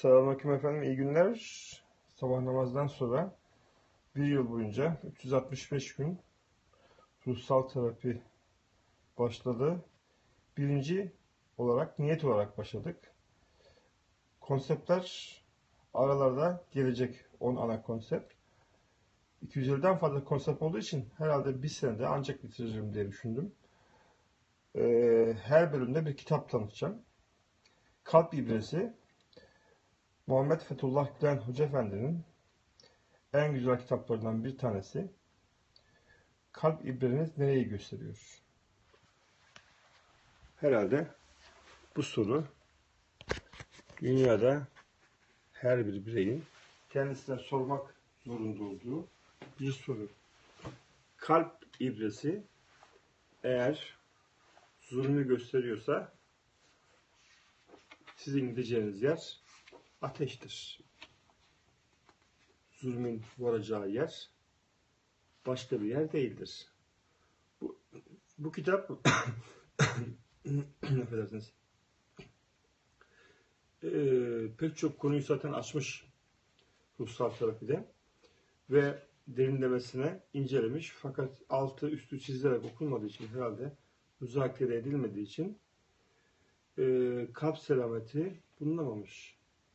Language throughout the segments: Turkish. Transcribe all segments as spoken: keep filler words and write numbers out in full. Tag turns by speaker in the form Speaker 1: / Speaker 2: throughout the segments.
Speaker 1: Selamünaleyküm efendim, iyi günler. Sabah namazdan sonra bir yıl boyunca üç yüz altmış beş gün ruhsal terapi başladı. Birinci olarak niyet olarak başladık. Konseptler aralarda gelecek, on ana konsept. iki yüz elliden fazla konsept olduğu için herhalde bir senede ancak bitiririm diye düşündüm. Ee, her bölümde bir kitap tanıtacağım. Kalp İbresi, Muhammed Fethullah Gülen Hoca Efendi'nin en güzel kitaplarından bir tanesi. Kalp ibreniz nereyi gösteriyor? Herhalde bu soru dünyada her bir bireyin kendisine sormak zorunda olduğu bir soru. Kalp ibresi eğer zulmü gösteriyorsa sizin gideceğiniz yer ateştir. Zulmün varacağı yer başka bir yer değildir. Bu, bu kitap affedersiniz. Ee, pek çok konuyu zaten açmış ruhsal terapide ve derinlemesine incelemiş, fakat altı üstü çizilerek okunmadığı için, herhalde müzakere edilmediği için e, kalp selameti bulunamamış.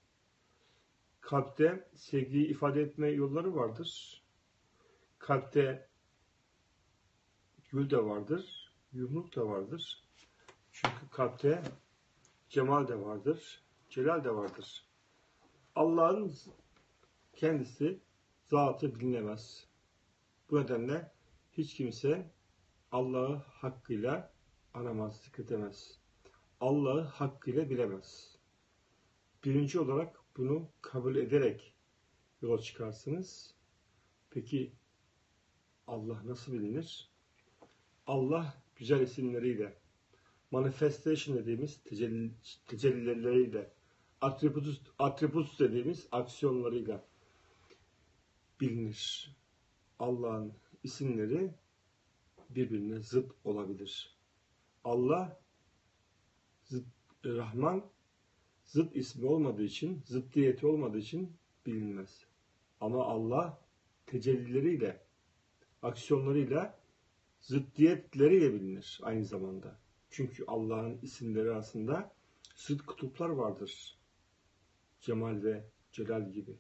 Speaker 1: Kalpte sevgiyi ifade etme yolları vardır. Kalpte gül de vardır, yumruk da vardır. Çünkü kalpte cemal de vardır, celal de vardır. Allah'ın kendisi, zatı bilinemez. Bu nedenle hiç kimse Allah'ı hakkıyla aramaz, zikredemez. Allah'ı hakkıyla bilemez. Birinci olarak bunu kabul ederek yola çıkarsınız. Peki Allah nasıl bilinir? Allah güzel isimleriyle, manifestation dediğimiz tecelli, tecellileriyle, atributus, atributus dediğimiz aksiyonlarıyla bilinir. Allah'ın isimleri birbirine zıt olabilir. Allah zıt, Rahman zıt ismi olmadığı için, zıddiyeti olmadığı için bilinmez. Ama Allah tecellileriyle, aksiyonlarıyla, zıddiyetleriyle bilinir aynı zamanda. Çünkü Allah'ın isimleri arasında zıt kutuplar vardır. Cemal ve celal gibi.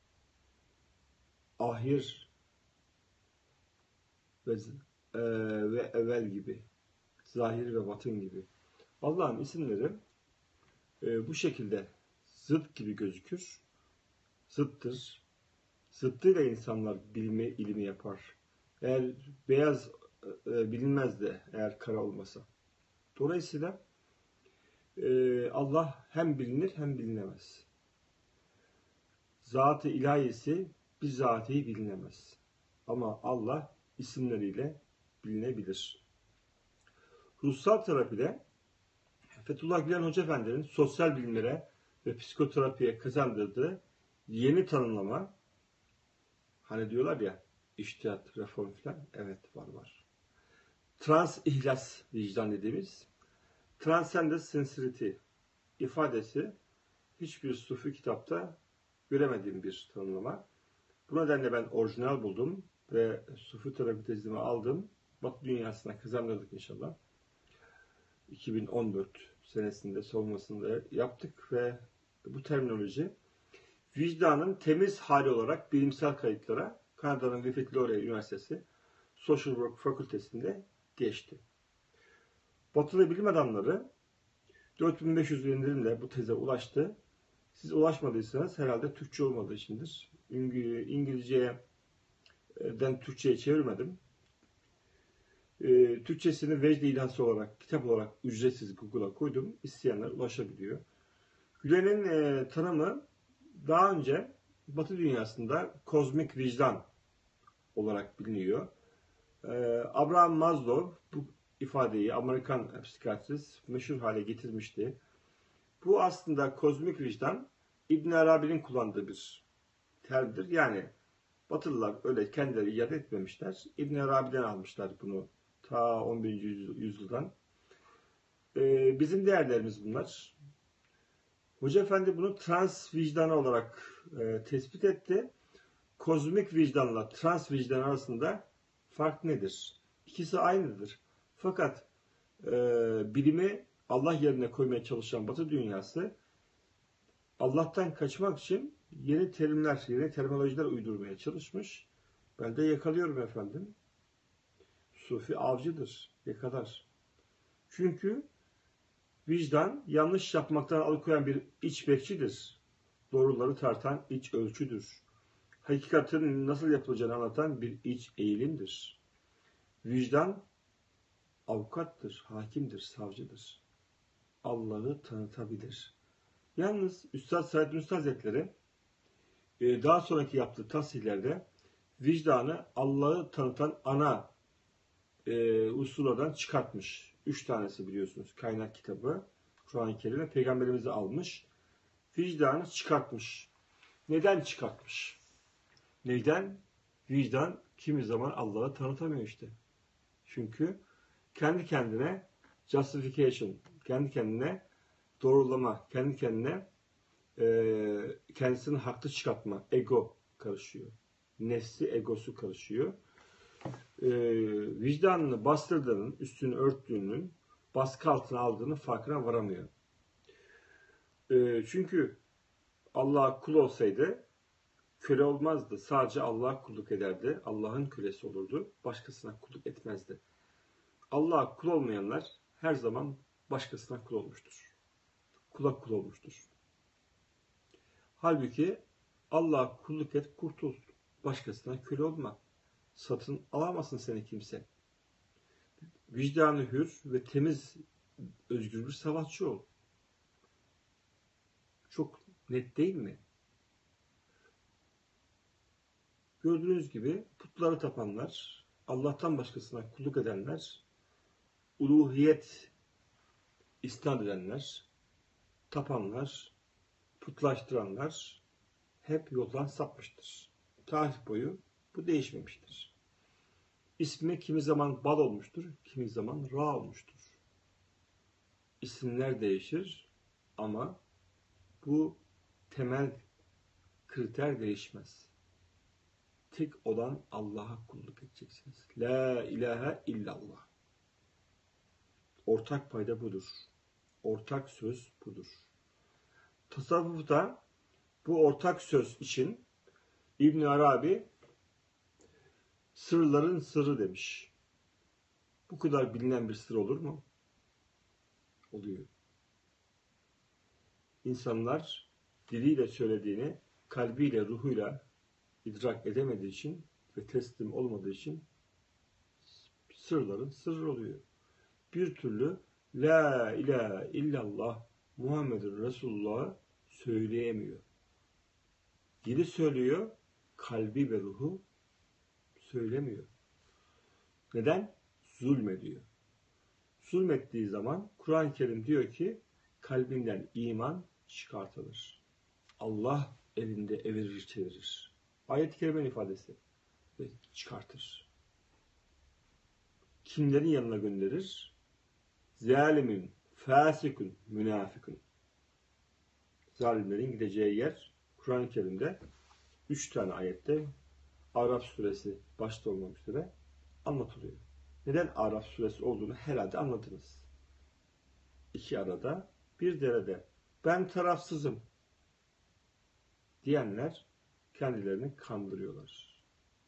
Speaker 1: Ahir ve, e, ve evvel gibi. Zahir ve batın gibi. Allah'ın isimleri e, bu şekilde zıt gibi gözükür. Zıttır. Zıttıyla insanlar bilme, ilmi yapar. Eğer beyaz e, bilinmez de eğer kara olmasa. Dolayısıyla e, Allah hem bilinir hem bilinemez. Zat-ı ilahisi bizzatihi bilinemez. Ama Allah isimleriyle bilinebilir. Ruhsal terapide Fethullah Gülen Hoca Efendi'nin sosyal bilimlere ve psikoterapiye kazandırdığı yeni tanımlama, hani diyorlar ya içtihat, reform falan, evet var var. Trans ihlas vicdan dediğimiz transcendent sincerity ifadesi hiçbir sufi kitapta göremediğim bir tanımlama. Bu nedenle ben orijinal buldum ve sufi terapi tezimi aldım. Batı dünyasına kazandırdık inşallah. iki bin on dört senesinde savunmasını da yaptık ve bu terminoloji vicdanın temiz hali olarak bilimsel kayıtlara Kanada'nın Griffith Laureate Üniversitesi Social Work Fakültesi'nde geçti. Batılı bilim adamları dört bin beş yüz indirimle bu teze ulaştı. Siz ulaşmadıysanız herhalde Türkçe olmadığı içindir. İngilizce'den Türkçe'ye çevirmedim. E, Türkçesini Vecd-i İlhası olarak, kitap olarak ücretsiz Google'a koydum. İsteyenler ulaşabiliyor. Gülen'in e, tanımı daha önce Batı dünyasında kozmik vicdan olarak biliniyor. E, Abraham Maslow bu ifadeyi, Amerikan psikiyatrist, meşhur hale getirmişti. Bu aslında kozmik vicdan İbn Arabi'nin kullandığı bir terimdir. Yani Batılılar öyle kendileri icat etmemişler. İbn Arabi'den almışlar bunu ta on birinci yüzyıldan. Ee, bizim değerlerimiz bunlar. Hoca Efendi bunu trans vicdanı olarak e, tespit etti. Kozmik vicdanla trans vicdan arasında fark nedir? İkisi aynıdır. Fakat e, bilimi Allah yerine koymaya çalışan Batı dünyası Allah'tan kaçmak için yeni terimler, yeni terminolojiler uydurmaya çalışmış. Ben de yakalıyorum efendim. Sufi avcıdır, yakalar. Çünkü vicdan yanlış yapmaktan alıkoyan bir iç bekçidir. Doğruları tartan iç ölçüdür. Hakikatin nasıl yapılacağını anlatan bir iç eğilimdir. Vicdan avukattır, hakimdir, savcıdır. Allah'ı tanıtabilir. Yalnız Üstad Said Nursi Hazretleri daha sonraki yaptığı tahsillerde vicdanı Allah'ı tanıtan ana e, usullardan çıkartmış. Üç tanesi biliyorsunuz. Kaynak kitabı, Kur'an-ı Kerim'e Peygamberimizi almış. Vicdanı çıkartmış. Neden çıkartmış? Neden? Vicdan kimi zaman Allah'ı tanıtamıyor işte. Çünkü kendi kendine justification, kendi kendine doğrulama, kendi kendine e, kendisini haklı çıkartma, ego karışıyor. Nefsi, egosu karışıyor. E, vicdanını bastırdığının, üstünü örttüğünün, baskı altına aldığının farkına varamıyor. E, çünkü Allah'a kul olsaydı köle olmazdı. Sadece Allah'a kulluk ederdi. Allah'ın kölesi olurdu. Başkasına kulluk etmezdi. Allah'a kul olmayanlar her zaman başkasına kul olmuştur. Kula kul olmuştur. Halbuki Allah'a kulluk et, kurtul. Başkasına köle olma. Satın alamazsın seni kimse. Vicdanı hür ve temiz, özgür bir savaşçı ol. Çok net değil mi? Gördüğünüz gibi putları tapanlar, Allah'tan başkasına kulluk edenler, uluhiyet isnat edenler, tapanlar, putlaştıranlar hep yoldan sapmıştır. Tarih boyu bu değişmemiştir. İsmi kimi zaman Bal olmuştur, kimi zaman Ra olmuştur. İsimler değişir ama bu temel kriter değişmez. Tek olan Allah'a kulluk edeceksiniz. La ilahe illallah. Ortak payda budur. Ortak söz budur. Tasavvufta bu ortak söz için İbn Arabi sırların sırrı demiş. Bu kadar bilinen bir sır olur mu? Oluyor. İnsanlar diliyle söylediğini kalbiyle, ruhuyla idrak edemediği için ve teslim olmadığı için sırların sırrı oluyor. Bir türlü La ilahe illallah Muhammedur Resulullah söyleyemiyor. Dili söylüyor, kalbi ve ruhu söylemiyor. Neden? Zulmediyor. Zulmettiği zaman Kur'an-ı Kerim diyor ki kalbinden iman çıkartılır. Allah elinde evirir çevirir. Ayet-i Kerime'nin ifadesi. Ve çıkartır. Kimlerin yanına gönderir? Zalimin, fasikun, münafikun. Zalimlerin gideceği yer Kur'an-ı Kerim'de üç tane ayette Araf suresi başta olmak üzere anlatılıyor. Neden Araf suresi olduğunu herhalde anladınız. İki arada, bir derede. Ben tarafsızım diyenler kendilerini kandırıyorlar.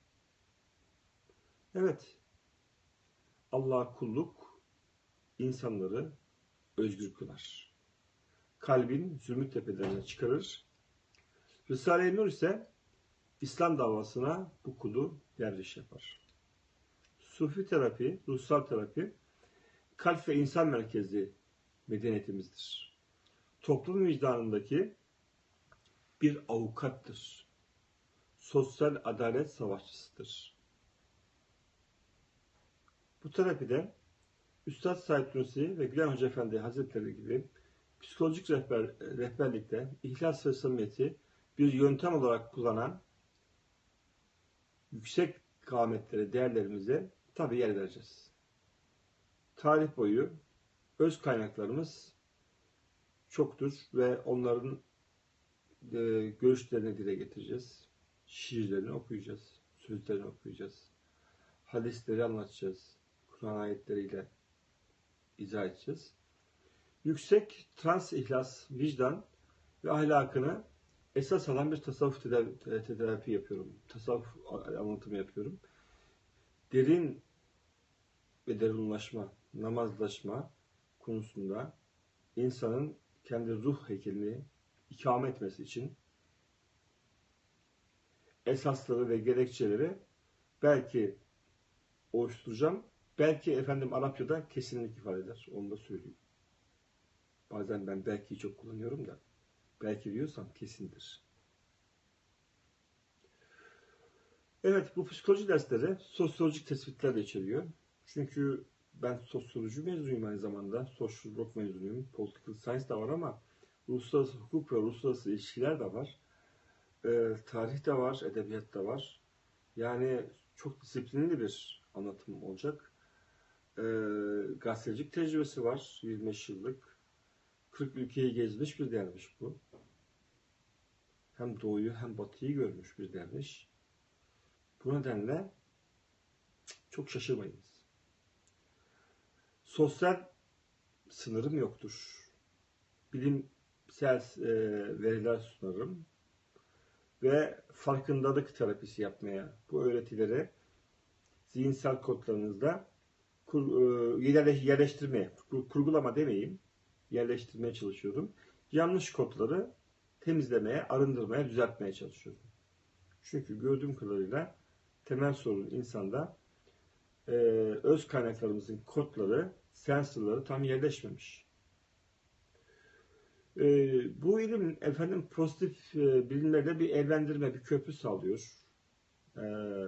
Speaker 1: Evet, Allah'a kulluk insanları özgür kılar. Kalbin zümrüt tepelerine çıkarır. Risale-i Nur ise İslam davasına bu kulu derviş yapar. Sufi terapi, ruhsal terapi, kalp ve insan merkezli medeniyetimizdir. Toplum vicdanındaki bir avukattır. Sosyal adalet savaşçısıdır. Bu terapide Üstad Said Nursi ve Gülen Hoca Efendi Hazretleri gibi psikolojik rehber, rehberlikte ihlas ve samimiyeti bir yöntem olarak kullanan yüksek kâmetlere, değerlerimize tabi yer vereceğiz. Tarih boyu öz kaynaklarımız çoktur ve onların e, görüşlerini dile getireceğiz. Şiirlerini okuyacağız. Sözlerini okuyacağız. Hadisleri anlatacağız. Kur'an ayetleriyle izah edeceğiz. Yüksek trans ihlas, vicdan ve ahlakını esas alan bir tasavvuf tedavi, tedavi yapıyorum. Tasavvuf anlatımı yapıyorum. Derin ve derinlaşma, namazlaşma konusunda insanın kendi ruh heykelini ikame etmesi için esasları ve gerekçeleri belki oluşturacağım. Belki efendim Arapçada kesinlik ifade eder. Onu da söyleyeyim. Bazen ben belki çok kullanıyorum da belki diyorsam kesindir. Evet, bu psikoloji dersleri sosyolojik tespitler de içeriyor. Çünkü ben sosyoloji mezunuyum aynı zamanda. Sosyolog mezunuyum. Political science da var ama uluslararası hukuk ve uluslararası ilişkiler de var. Ee, tarih de var, edebiyat da var. Yani çok disiplinli bir anlatım olacak. Ee, gazetecilik tecrübesi var. yirmi beş yıllık. kırk ülkeyi gezmiş bir derviş bu. Hem doğuyu hem batıyı görmüş bir derviş. Bu nedenle çok şaşırmayınız. Sosyal sınırım yoktur. Bilimsel e, veriler sunarım. Ve farkındalık terapisi yapmaya, bu öğretileri zihinsel kodlarınızda kur, e, yerleştirmeye, kurgulama demeyeyim, yerleştirmeye çalışıyorum. Yanlış kodları temizlemeye, arındırmaya, düzeltmeye çalışıyorum. Çünkü gördüğüm kadarıyla temel sorun insanda e, öz kaynaklarımızın kodları, sensorları tam yerleşmemiş. E, bu ilim efendim pozitif e, bilimlerle bir evlendirme, bir köprü sağlıyor. E,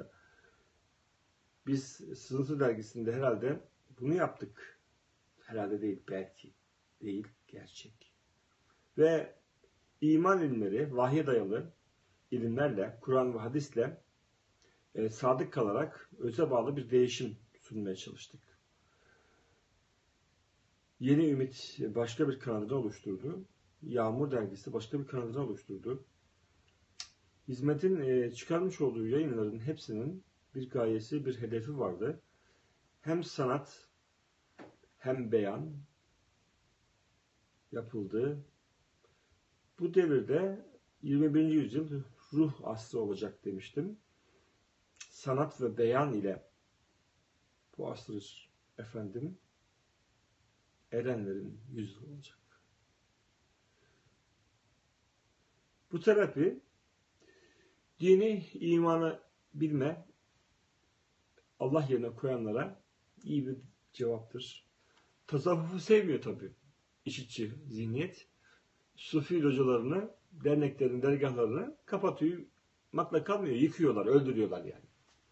Speaker 1: biz Sızıntı Dergisi'nde herhalde bunu yaptık. Herhalde değil, belki. Değil, gerçek. Ve iman ilimleri, vahye dayalı ilimlerle, Kur'an ve hadisle e, sadık kalarak öze bağlı bir değişim sunmaya çalıştık. Yeni Ümit başka bir kanadını oluşturdu. Yağmur Dergisi başka bir kanadını oluşturdu. Hizmetin e, çıkarmış olduğu yayınların hepsinin bir gayesi, bir hedefi vardı. Hem sanat hem beyan yapıldı. Bu devirde yirmi birinci yüzyıl ruh asrı olacak demiştim. Sanat ve beyan ile bu asır efendim erenlerin yüzyılı olacak. Bu terapi dini, imanı bilme, Allah yerine koyanlara iyi bir cevaptır. Tasavvufu sevmiyor tabii işitçi zihniyet. Sufi localarını, derneklerin dergahlarını kapatmakla kalmıyor, yıkıyorlar, öldürüyorlar yani.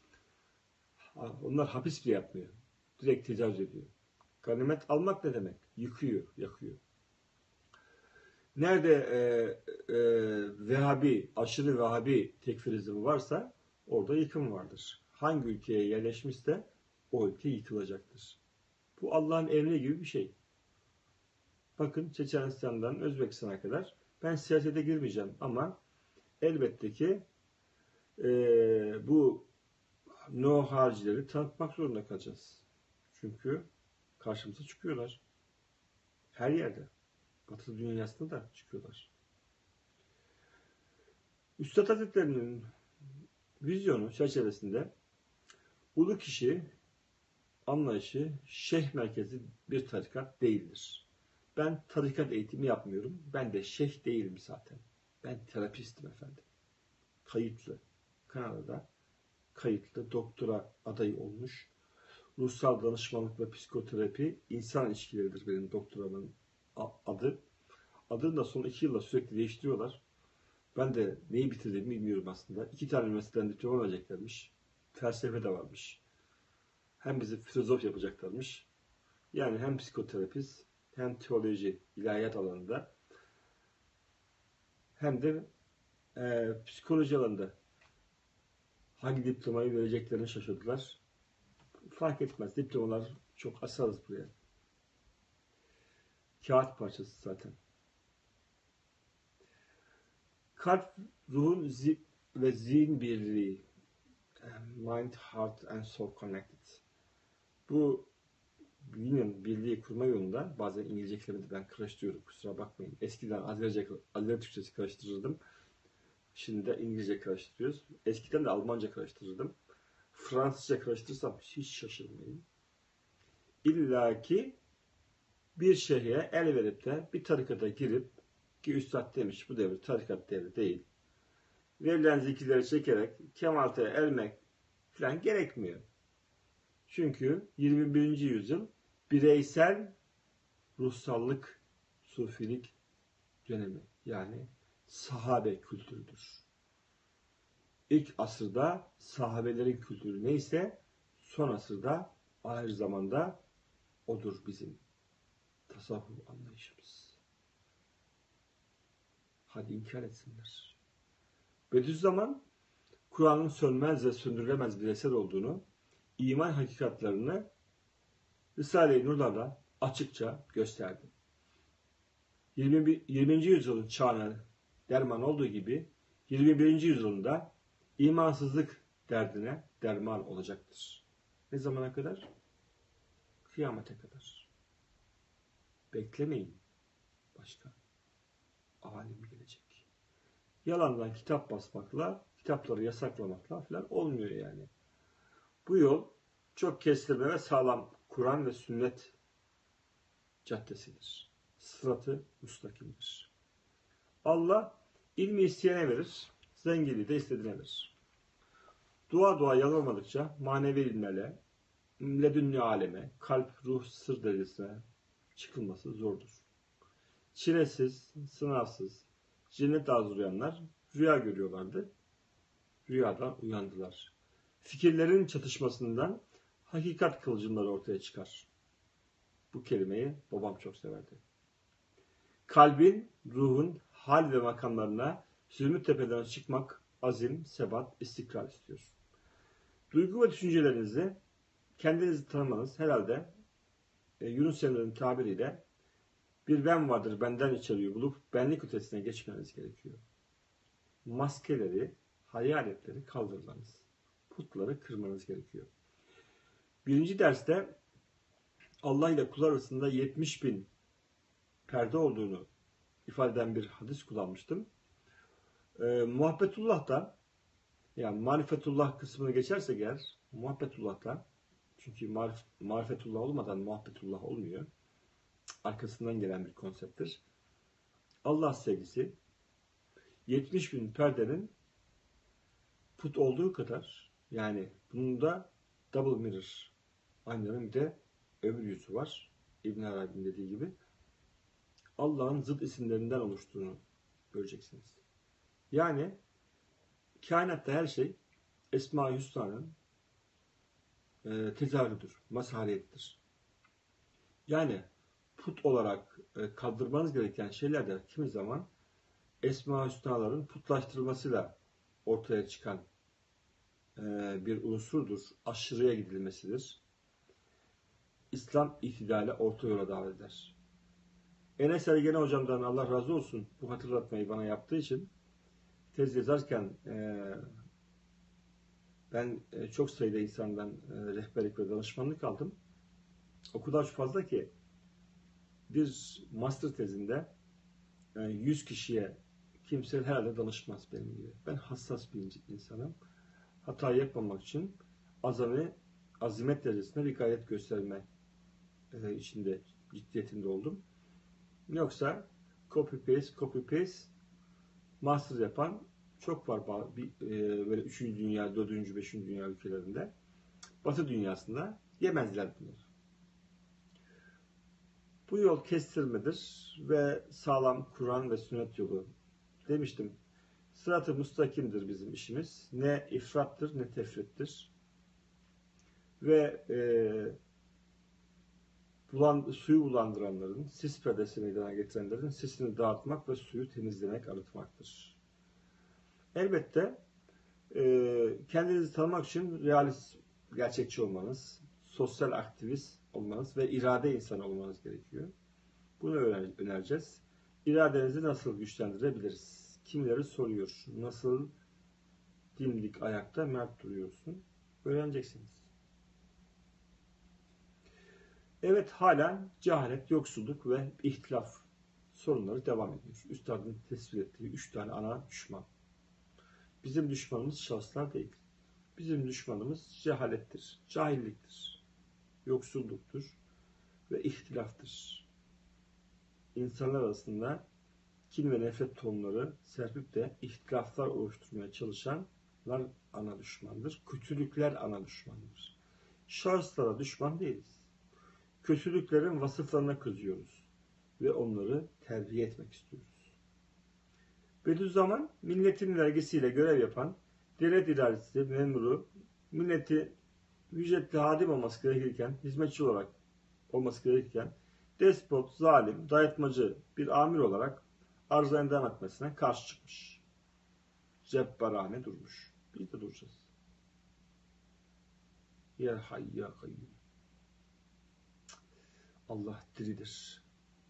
Speaker 1: Onlar hapis bile yapmıyor. Direkt tecavüz ediyor. Ganimet almak ne demek? Yıkıyor, yakıyor. Nerede e, e, Vehhabi, aşırı Vehhabi tekfirizmi varsa orada yıkım vardır. Hangi ülkeye yerleşmişse o ülke yıkılacaktır. Bu Allah'ın emri gibi bir şey. Bakın Çeçenistan'dan Özbekistan'a kadar ben siyasete girmeyeceğim ama elbette ki e, bu no haricileri tanıtmak zorunda kalacağız. Çünkü karşımıza çıkıyorlar. Her yerde. Batı dünyasında da çıkıyorlar. Üstad Hazretleri'nin vizyonu çerçevesinde ulu kişi anlayışı şeyh merkezi bir tarikat değildir. Ben tarikat eğitimi yapmıyorum. Ben de şeyh değilim zaten. Ben terapistim efendim. Kayıtlı. Kanada'da kayıtlı doktora adayı olmuş. Ruhsal danışmanlık ve psikoterapi insan ilişkileridir benim doktoramın adı. Adını da son iki yılda sürekli değiştiriyorlar. Ben de neyi bitirdiğimi bilmiyorum aslında. İki tane üniversiteden diploma vereceklermiş. Felsefe de varmış. Hem bizi filozof yapacaklarmış. Yani hem psikoterapist hem teoloji, ilahiyat alanında hem de e, psikoloji alanında hangi diplomayı vereceklerini şaşırdılar. Fark etmez. Diplomalar çok asarız buraya. Kağıt parçası zaten. Kalp, ruhun zi ve zihin birliği. Mind, heart and soul connected. Bu bilmiyorum, birliği kurma yolunda bazen İngilizce kelimeleri ben karıştırıyorum. Kusura bakmayın. Eskiden Azerice, Azeri Türkçesi karıştırırdım. Şimdi de İngilizce karıştırıyoruz. Eskiden de Almanca karıştırırdım. Fransızca karıştırırsam hiç şaşırmayın. İlla ki bir şeye el verip de bir tarikata girip, ki Üstad demiş bu devir tarikat devri değil, verilen zikirleri çekerek kemalte ermek falan gerekmiyor. Çünkü yirmi birinci yüzyıl bireysel ruhsallık, sufilik dönemi. Yani sahabe kültürüdür. İlk asırda sahabelerin kültürü neyse, son asırda aynı zamanda odur bizim tasavvuf anlayışımız. Hadi inkar etsinler. Bediüzzaman, Kur'an'ın sönmez ve söndürülemez bir eser olduğunu, iman hakikatlerini Risale-i Nur'larla açıkça gösterdi. yirminci yüzyılın çağına derman olduğu gibi yirmi birinci yüzyılda imansızlık derdine derman olacaktır. Ne zamana kadar? Kıyamete kadar. Beklemeyin. Başka alim gelecek. Yalandan kitap basmakla, kitapları yasaklamakla falan olmuyor yani. Bu yol çok kestirme ve sağlam Kur'an ve sünnet caddesidir. Sıratı müstakimdir. Allah ilmi isteyene verir, zenginliği de istediğine verir. Dua dua yanılmadıkça manevi ilmele, ledünni aleme, kalp, ruh, sır derecesine çıkılması zordur. Çilesiz, sınavsız, cennet arzulayanlar rüya görüyorlardı. Rüyadan uyandılar. Fikirlerin çatışmasından hakikat kıvılcımları ortaya çıkar. Bu kelimeyi babam çok severdi. Kalbin, ruhun hal ve makamlarına Zümrüt Tepe'den çıkmak azim, sebat, istikrar istiyor. Duygu ve düşüncelerinizi kendinizi tanımanız herhalde e, Yunus Emre'nin tabiriyle bir ben vardır benden içeriği bulup benlik ötesine geçmeniz gerekiyor. Maskeleri, hayaletleri kaldırmanız, putları kırmanız gerekiyor. Birinci derste Allah ile kul arasında yetmiş bin perde olduğunu ifade eden bir hadis kullanmıştım. Ee, Muhabbetullah'ta, yani marifetullah kısmını geçersek eğer, muhabbetullah'ta, çünkü marif, marifetullah olmadan muhabbetullah olmuyor. Arkasından gelen bir konsepttir. Allah sevgisi yetmiş bin perdenin put olduğu kadar, yani bunun da double mirror, aynanın bir de öbür yüzü var. İbn Arabi'nin dediği gibi Allah'ın zıt isimlerinden oluştuğunu göreceksiniz. Yani kainatta her şey Esma-i Hüsna'nın e, tezahürüdür, mazhariyettir. Yani put olarak e, kaldırmanız gereken şeyler de kimi zaman Esma-i Hüsna'ların putlaştırılmasıyla ortaya çıkan e, bir unsurdur. Aşırıya gidilmesidir. İslam itidale orta yola davet eder. Enes Ergene hocamdan Allah razı olsun bu hatırlatmayı bana yaptığı için tez yazarken e, ben e, çok sayıda insandan e, rehberlik ve danışmanlık aldım. O kadar fazla ki bir master tezinde yani yüz kişiye kimse herhalde danışmaz benim gibi. Ben hassas bir insanım. Hata yapmamak için azami, azimet derecesinde bir gayret gösterme e, içinde, ciddiyetinde oldum. Yoksa copy paste, copy paste master yapan çok var bir, e, böyle üçüncü dünya, dördüncü, beşinci dünya ülkelerinde. Batı dünyasında yemezler bunları. Bu yol kestirmedir ve sağlam Kur'an ve sünnet yolu. Demiştim, sırat-ı müstakimdir bizim işimiz. Ne ifrattır ne tefrittir. Ve e, bulan, suyu bulandıranların, sis perdesi meydana getirenlerin sisini dağıtmak ve suyu temizlemek, arıtmaktır. Elbette e, kendinizi tanımak için realist, gerçekçi olmanız, sosyal aktivist olmanız ve irade insanı olmanız gerekiyor. Bunu önereceğiz. İradenizi nasıl güçlendirebiliriz? Kimileri soruyor. Nasıl dimdik ayakta mert duruyorsun? Öğreneceksiniz. Evet, halen cehalet, yoksulluk ve ihtilaf sorunları devam ediyor. Üstadın tespit ettiği üç tane ana düşman. Bizim düşmanımız şahıslar değil. Bizim düşmanımız cehalettir, cahilliktir, yoksulluktur ve ihtilaftır. İnsanlar arasında kin ve nefret tohumları serpip de ihtilaflar oluşturmaya çalışanlar ana düşmandır. Kötülükler ana düşmandır. Şahıslara düşman değiliz. Kötülüklerin vasıflarına kızıyoruz ve onları terbiye etmek istiyoruz. Bediüzzaman milletin vergisiyle görev yapan devlet idaresi memuru, milleti ücretli hadim olması gerekirken, hizmetçi olarak olması gerekirken despot, zalim, dayatmacı bir amir olarak arz-ı endam etmesine karşı çıkmış. Cebbarane durmuş. Biz de duracağız. Ya Hayy ya Kayyum. Allah diridir.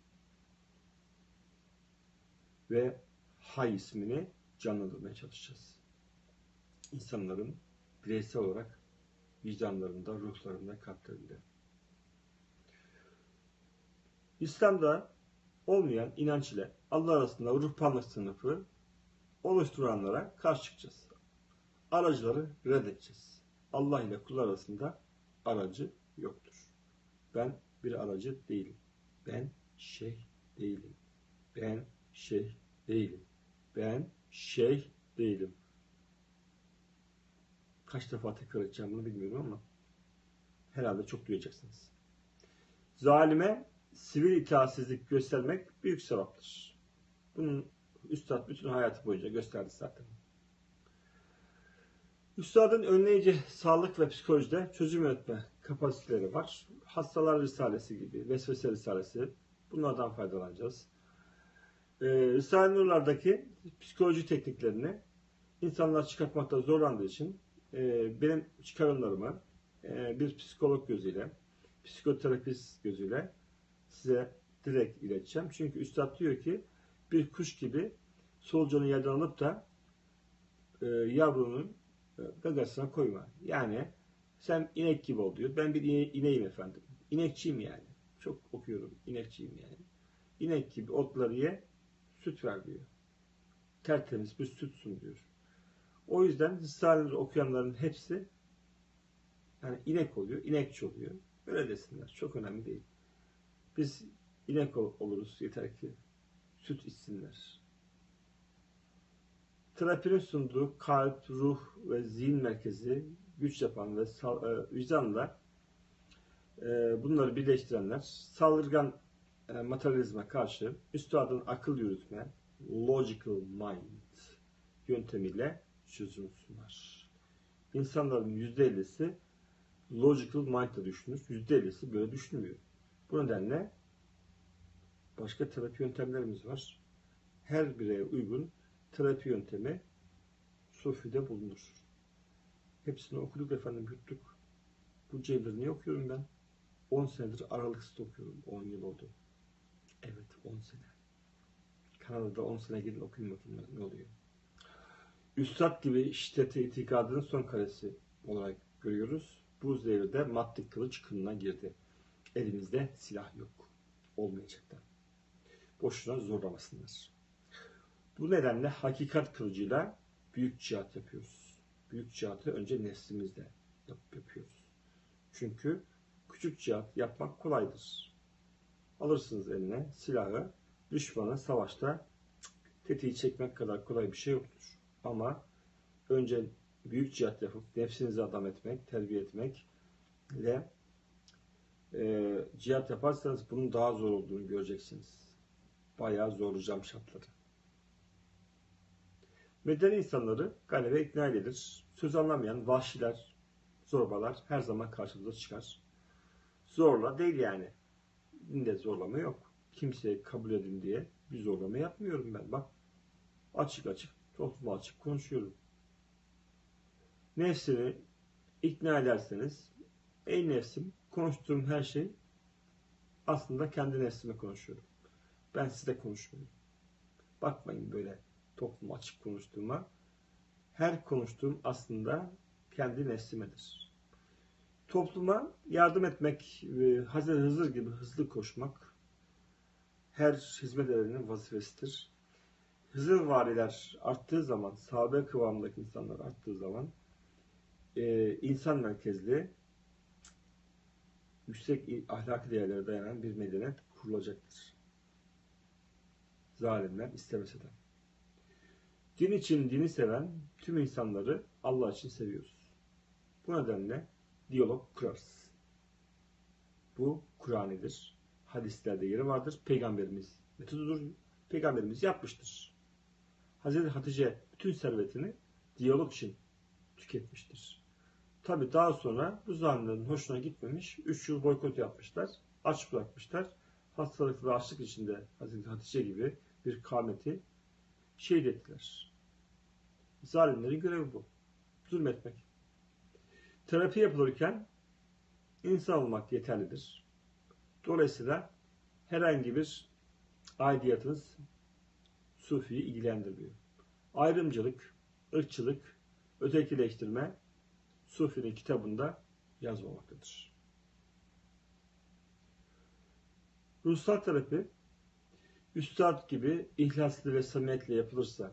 Speaker 1: Ve Hay ismini canlandırmaya çalışacağız. İnsanların bireysel olarak vicdanlarında, ruhlarında, kalplerinde. İslam'da olmayan inanç ile Allah arasında ruhbanlık sınıfı oluşturanlara karşı çıkacağız. Aracıları reddedeceğiz. Allah ile kul arasında aracı yoktur. Ben bir aracı değilim. Ben şeyh değilim. Ben şeyh değilim. Ben şeyh değilim. Kaç defa tekrar edeceğim bunu bilmiyorum ama herhalde çok duyacaksınız. Zalime sivil itaatsizlik göstermek büyük sevaptır. Bunun Üstad bütün hayatı boyunca gösterdi zaten. Üstadın önleyici sağlık ve psikolojide çözüm üretme kapasiteleri var. Hastalar Risalesi gibi, Vesvese Risalesi, bunlardan faydalanacağız. Ee, Risale-i Nurlar'daki psikoloji tekniklerini insanlar çıkartmakta zorlandığı için e, benim çıkarımlarımı e, bir psikolog gözüyle, psikoterapist gözüyle size direkt ileteceğim. Çünkü Üstad diyor ki bir kuş gibi solucanı yerden alıp da e, yavrunun e, gagasına koyma. Yani sen inek gibi ol diyor. Ben bir ine ineğim efendim. İnekçiyim yani. Çok okuyorum. İnekçiyim yani. İnek gibi otları ye, süt ver diyor. Tertemiz bir sütsün diyor. O yüzden Risale'leri okuyanların hepsi yani inek oluyor, inekçi oluyor. Öyle desinler. Çok önemli değil. Biz inek ol oluruz. Yeter ki süt içsinler. Terapinin sunduğu kalp, ruh ve zihin merkezi güç yapan ve e, vicdanla e, bunları birleştirenler saldırgan e, materyalizme karşı üstadın akıl yürütme, logical mind yöntemiyle çözüm sunar. İnsanların yüzde ellisi logical mind'la düşünür. yüzde ellisi böyle düşünmüyor. Bu nedenle başka terapi yöntemlerimiz var. Her bireye uygun terapi yöntemi Sufi'de bulunur. Hepsini okuduk efendim, yuttuk. Bu cevherini niye okuyorum ben? on senedir aralıksız okuyorum. on yıl oldu. Evet, on sene. Kanada'da on sene gidin okuyun bakayım ne oluyor. Üstad gibi şiddete itikadının son karesi olarak görüyoruz. Bu devirde maddi kılıç kınına girdi. Elimizde silah yok. Olmayacaklar. Boşuna zorlamasınlar. Bu nedenle hakikat kılıcıyla büyük cihat yapıyoruz. Büyük cihatı önce nefsimizle yap yapıyoruz. Çünkü küçük cihat yapmak kolaydır. Alırsınız eline silahı, düşmanı savaşta tetiği çekmek kadar kolay bir şey yoktur. Ama önce büyük cihat yapıp nefsinizi adam etmek, terbiye etmek ile e, cihat yaparsanız bunun daha zor olduğunu göreceksiniz. Bayağı zorlayacağım şartları. Medeni insanları galebe ikna edilir. Söz anlamayan vahşiler, zorbalar her zaman karşımıza çıkar. Zorla değil yani. Dinde zorlama yok. Kimseye kabul edin diye bir zorlama yapmıyorum ben. Bak açık açık, topluma açık konuşuyorum. Nefsini ikna ederseniz, ey nefsim, konuştuğum her şey aslında kendi nefsime konuşuyorum. Ben size konuşmuyorum. Bakmayın böyle topluma açık konuştuğuma, her konuştuğum aslında kendi nefsimedir. Topluma yardım etmek, Hazreti Hızır gibi hızlı koşmak her hizmet erenin vazifesidir. Hızırvariler arttığı zaman, sahabe kıvamındaki insanlar arttığı zaman e, insan merkezli, yüksek ahlaki değerlere dayanan bir medeniyet kurulacaktır. Zalimler istemese de. Din için dini seven tüm insanları Allah için seviyoruz. Bu nedenle diyalog kurarız. Bu Kur'anidir. Hadislerde yeri vardır. Peygamberimiz metodudur. Peygamberimiz yapmıştır. Hazreti Hatice bütün servetini diyalog için tüketmiştir. Tabi daha sonra bu zalimlerin hoşuna gitmemiş. Üç yıl boykot yapmışlar. Aç bırakmışlar. Hastalık ve açlık içinde Hazreti Hatice gibi bir kâmeti şehit ettiler. Zalimlerin görevi bu. Zulmetmek. Terapi yapılırken insan olmak yeterlidir. Dolayısıyla herhangi bir aidiyatınız Sufi'yi ilgilendirmiyor. Ayrımcılık, ırkçılık, ötekileştirme Sufi'nin kitabında yazmamaktadır. Ruhsal terapi üstad gibi ihlaslı ve samimiyetle yapılırsa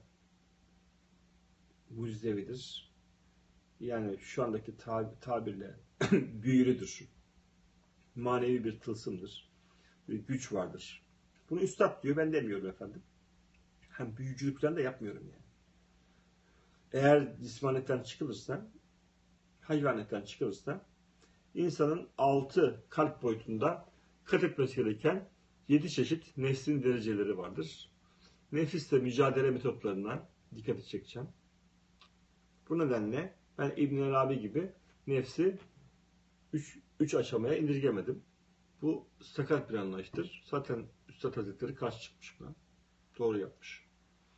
Speaker 1: mucizevidir. Yani şu andaki tab- tabirle büyülüdür. Manevi bir tılsımdır. Bir güç vardır. Bunu üstad diyor, ben demiyorum efendim. Hem büyücülükten de yapmıyorum yani. Eğer cismanetten çıkılırsa, hayvanetten çıkılırsa, insanın altı kalp boyutunda kat etmesi gereken yedi çeşit nefsin dereceleri vardır. Nefisle mücadele metotlarına dikkat çekeceğim. Bu nedenle ben İbn Arabi gibi nefsi üç, üç aşamaya indirgemedim. Bu sakat bir anlayıştır. Zaten Üstad Hazretleri karşı çıkmış buna. Doğru yapmış.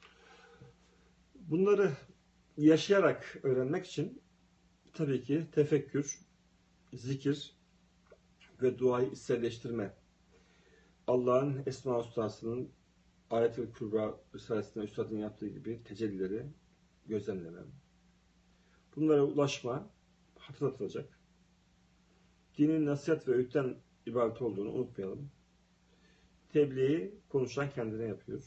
Speaker 1: Bunları yaşayarak öğrenmek için tabii ki tefekkür, zikir ve duayı içselleştirme. Allah'ın Esma Ustası'nın Ayet-i Kübra Risalesi'nde Üstad'ın yaptığı gibi tecellileri gözlemlemem. Bunlara ulaşma hatırlatılacak. Dinin nasihat ve öğütten ibaret olduğunu unutmayalım. Tebliği konuşan kendine yapıyor.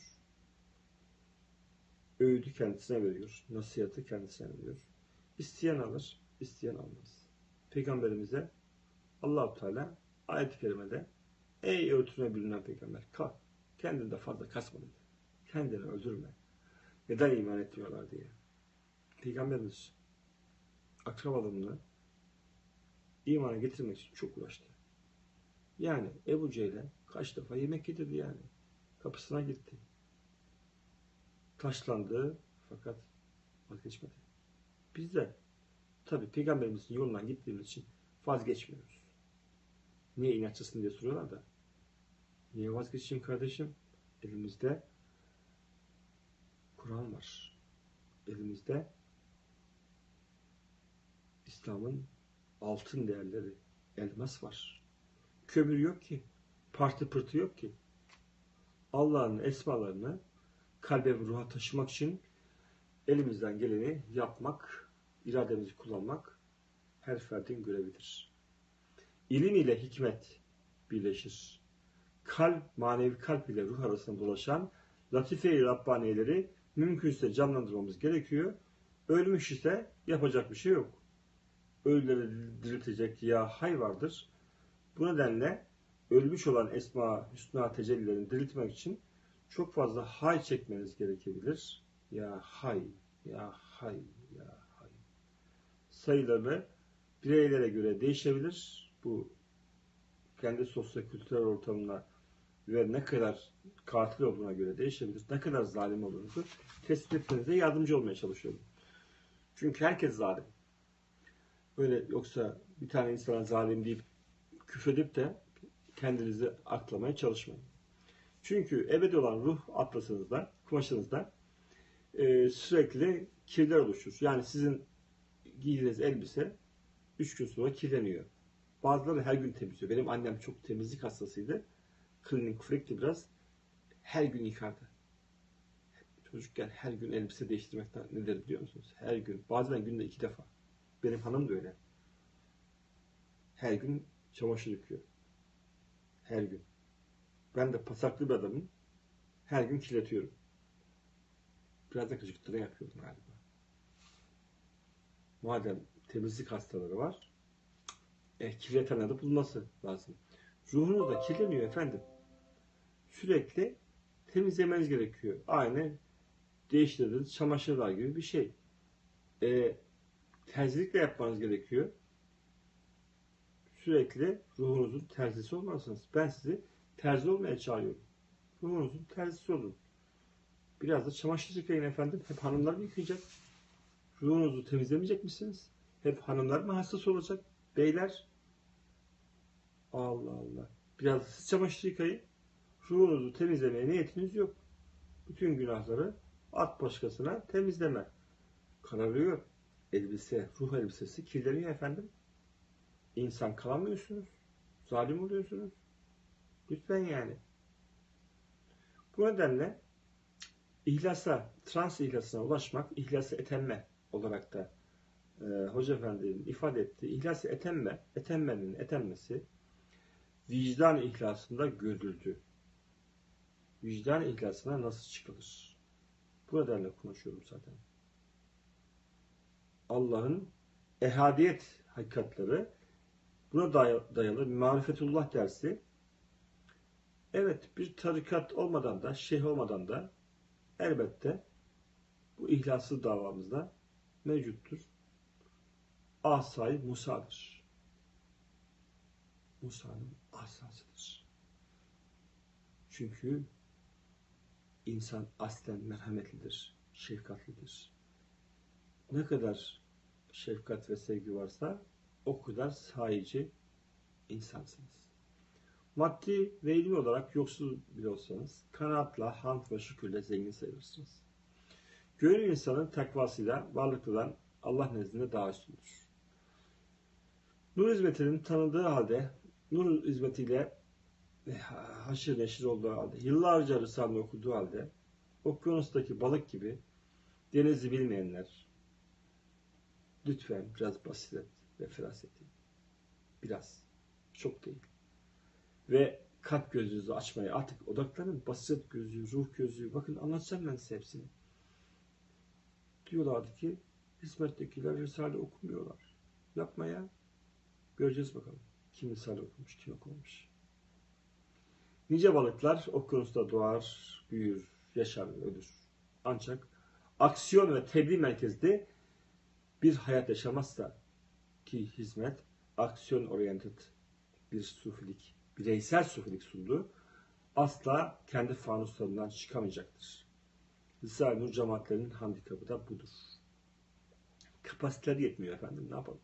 Speaker 1: Öğüdü kendisine veriyor. Nasihatı kendisine veriyor. İsteyen alır, isteyen almaz. Peygamberimize Allah-u Teala ayet-i kerimede ey örtüne bilinen peygamber kalk. Kendini de fazla kasma dedi. Kendini öldürme. Neden iman etmiyorlar diye. Peygamberimiz akrabalarını imana getirmek için çok uğraştı. Yani Ebu Cehil'e kaç defa yemek yedirdi yani. Kapısına gitti. Taşlandı fakat vazgeçmedi. Biz de tabi Peygamberimizin yolundan gittiğimiz için vazgeçmiyoruz. Niye inatçısın diye soruyorlar da. Niye vazgeçeyim kardeşim? Elimizde Kur'an var. Elimizde İslam'ın altın değerleri, elmas var. Kömür yok ki. Partı pırtı yok ki. Allah'ın esmalarını kalbe ve ruha taşımak için elimizden geleni yapmak, irademizi kullanmak her ferdin görevidir. İlim ile hikmet birleşir. Kalp, manevi kalp ile ruh arasında dolaşan latife-i Rabbaniyeleri mümkünse canlandırmamız gerekiyor. Ölmüş ise yapacak bir şey yok. Ölüleri diriltecek ya hay vardır. Bu nedenle ölmüş olan Esma Hüsna tecellilerini diriltmek için çok fazla hay çekmeniz gerekebilir. Ya hay, ya hay, ya hay. Sayıları bireylere göre değişebilir. Bu kendi sosyo-kültürel ortamına ve ne kadar katil olduğuna göre değişebilir. Ne kadar zalim olduğunuzu tespit etmenize yardımcı olmaya çalışıyorum. Çünkü herkes zalim. Böyle yoksa bir tane insana zalim deyip küfredip de kendinizi aklamaya çalışmayın. Çünkü ebedi olan ruh atlasınızda, kumaşınızda e, sürekli kirler oluşur. Yani sizin giydiğiniz elbise üç gün sonra kirleniyor. Bazıları her gün temizliyor. Benim annem çok temizlik hastasıydı. Klinik freakti biraz. Her gün yıkardı. Çocukken her gün elbise değiştirmekten nedir biliyor musunuz? Her gün. Bazen günde iki defa. Benim hanım da öyle. Her gün çamaşır yıkıyor. Her gün. Ben de pasaklı bir adamım. Her gün kirletiyorum. Biraz da gıcıklığı yapıyorum galiba. Madem temizlik hastaları var, e, kirletenler de bulunması lazım. Ruhunuz da kirleniyor efendim. Sürekli temizlemeniz gerekiyor. Aynı değiştirdiğiniz çamaşırlar gibi bir şey. E, terzilik de yapmanız gerekiyor. Sürekli ruhunuzun terzisi olmalısınız. Ben sizi terzi olmaya çağırıyorum. Ruhunuzun terzisi olun. Biraz da çamaşır yıkayın efendim. Hep hanımlar mı yıkayacak? Ruhunuzu temizlemeyecek misiniz? Hep hanımlar mı hassas olacak? Beyler? Allah Allah. Biraz da siz çamaşır yıkayın. Ruhunuzu temizlemeye niyetiniz yok. Bütün günahları at başkasına temizleme. Kararıyor. Elbise, ruh elbisesi kirleniyor efendim. İnsan kalamıyorsunuz. Zalim oluyorsunuz. Lütfen yani. Bu nedenle İhlasa, trans ihlasına ulaşmak, ihlası etenme olarak da e, Hoca Efendi'nin ifade ettiği ihlası etenme, etenmenin etenmesi vicdan ihlasında görüldü. Vicdan ihlasına nasıl çıkılır? Bu nedenle konuşuyorum zaten. Allah'ın ehadiyet hakikatleri buna dayalı marifetullah dersi. Evet, bir tarikat olmadan da, şeyh olmadan da elbette bu ihlaslı davamızda mevcuttur. Asay Musa'dır. Musa'nın asasıdır. Çünkü insan aslen merhametlidir, şefkatlidir. Ne kadar şefkat ve sevgi varsa o kadar sahici insansınız. Maddi ve ilmi olarak yoksul bile olsanız kanaatla, hamd ve şükürle zengin sayılırsınız. Gönül insanın takvasıyla varlıklıdan Allah nezdinde daha üstündür. Nur hizmetinin tanıdığı halde, nur hizmetiyle haşır neşir olduğu halde, yıllarca Risale okuduğu halde, okyanustaki balık gibi denizi bilmeyenler, lütfen biraz basiret ve feraseti, biraz, çok değil. Ve kalp gözünüzü açmaya artık odaklanın. Basiret gözü, ruh gözü. Bakın anlatacağım ben size hepsini. Diyorlardı ki hizmettekiler Risale okumuyorlar. Yapma ya. Göreceğiz bakalım. Kim Risale okumuş, kim okumamış. Nice balıklar okyanusta doğar, büyür, yaşar ve ölür. Ancak aksiyon ve tebliğ merkezli bir hayat yaşamazsa ki hizmet, aksiyon oriented bir sufilik, bireysel sufilik sundu, asla kendi fanuslarından çıkamayacaktır. Risale-i Nur cemaatlerinin handikapı da budur. Kapasiteleri yetmiyor efendim, ne yapalım?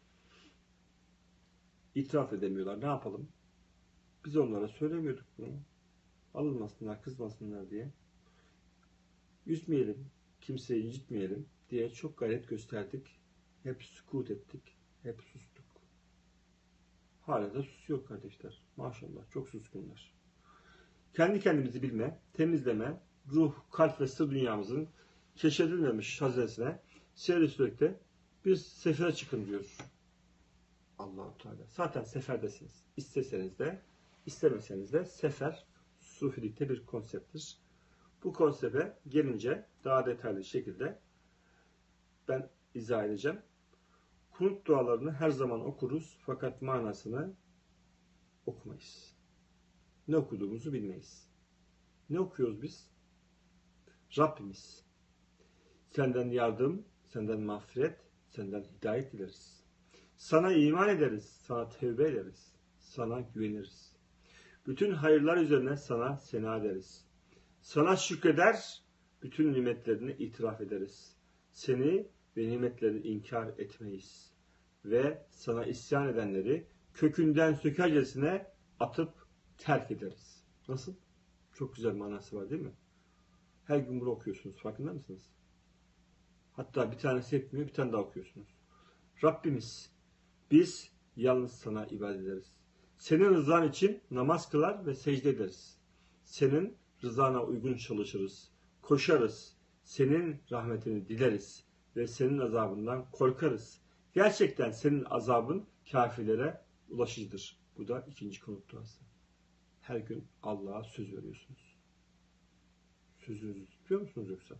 Speaker 1: İtiraf edemiyorlar, ne yapalım? Biz onlara söylemiyorduk bunu. Alınmasınlar, kızmasınlar diye. Üzmeyelim, kimseyi incitmeyelim diye çok gayret gösterdik. Hep sükut ettik, hep sustuk. Hala da susuyor kardeşler. Maşallah, çok suskunlar. Kendi kendimizi bilme, temizleme, ruh, kalp ve sır dünyamızın keşfedilmemiş hazinesine seyir sürekli bir sefere çıkın diyor Allah-u Teala. Zaten seferdesiniz. İsteseniz de, istemeseniz de sefer sufilikte bir konsepttir. Bu konsepte gelince daha detaylı şekilde ben izah edeceğim. Kunut dualarını her zaman okuruz fakat manasını okumayız. Ne okuduğumuzu bilmeyiz. Ne okuyoruz biz? Rabbimiz. Senden yardım, senden mağfiret, senden hidayet dileriz. Sana iman ederiz, sana tevbe ederiz, sana güveniriz. Bütün hayırlar üzerine sana sena ederiz. Sana şükreder, bütün nimetlerini itiraf ederiz. Seni ve nimetlerini inkar etmeyiz. Ve sana isyan edenleri kökünden sökercesine atıp terk ederiz. Nasıl? Çok güzel manası var değil mi? Her gün bunu okuyorsunuz. Farkında mısınız? Hatta bir tanesi yetmiyor, bir tane daha okuyorsunuz. Rabbimiz, biz yalnız sana ibadet ederiz. Senin rızan için namaz kılar ve secde ederiz. Senin rızana uygun çalışırız. koşarız. Senin rahmetini dileriz ve senin azabından korkarız. Gerçekten senin azabın kafirlere ulaşıcıdır. Bu da ikinci kunut duası. Her gün Allah'a söz veriyorsunuz. Sözünüzü tutuyor musunuz yoksa?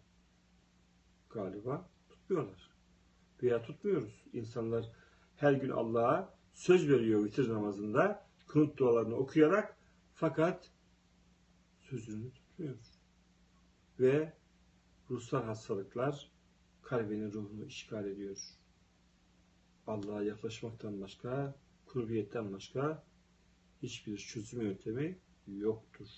Speaker 1: Galiba tutmuyorlar. Veya tutmuyoruz. İnsanlar her gün Allah'a söz veriyor vitir namazında, kunut dualarını okuyarak, fakat sözünü tutmuyor. Ve ruhsal hastalıklar kalbinin ruhunu işgal ediyor. Allah'a yaklaşmaktan başka, kurbiyetten başka hiçbir çözüm yöntemi yoktur.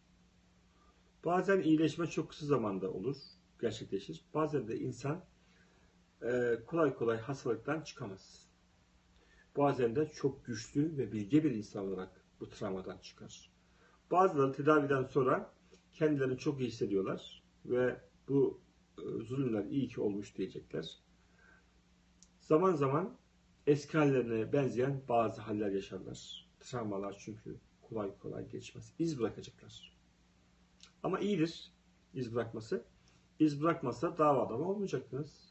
Speaker 1: Bazen iyileşme çok kısa zamanda olur, gerçekleşir. Bazen de insan e, kolay kolay hastalıktan çıkamaz. Bazen de çok güçlü ve bilge bir insan olarak bu travmadan çıkar. Bazıları tedaviden sonra kendilerini çok iyi hissediyorlar ve bu e, zulümler iyi ki olmuş diyecekler. Zaman zaman eski hallerine benzeyen bazı haller yaşarlar. Travmalar çünkü kolay kolay geçmez. İz bırakacaklar. Ama iyidir iz bırakması. İz bırakmasa dava adamı olmayacaktınız.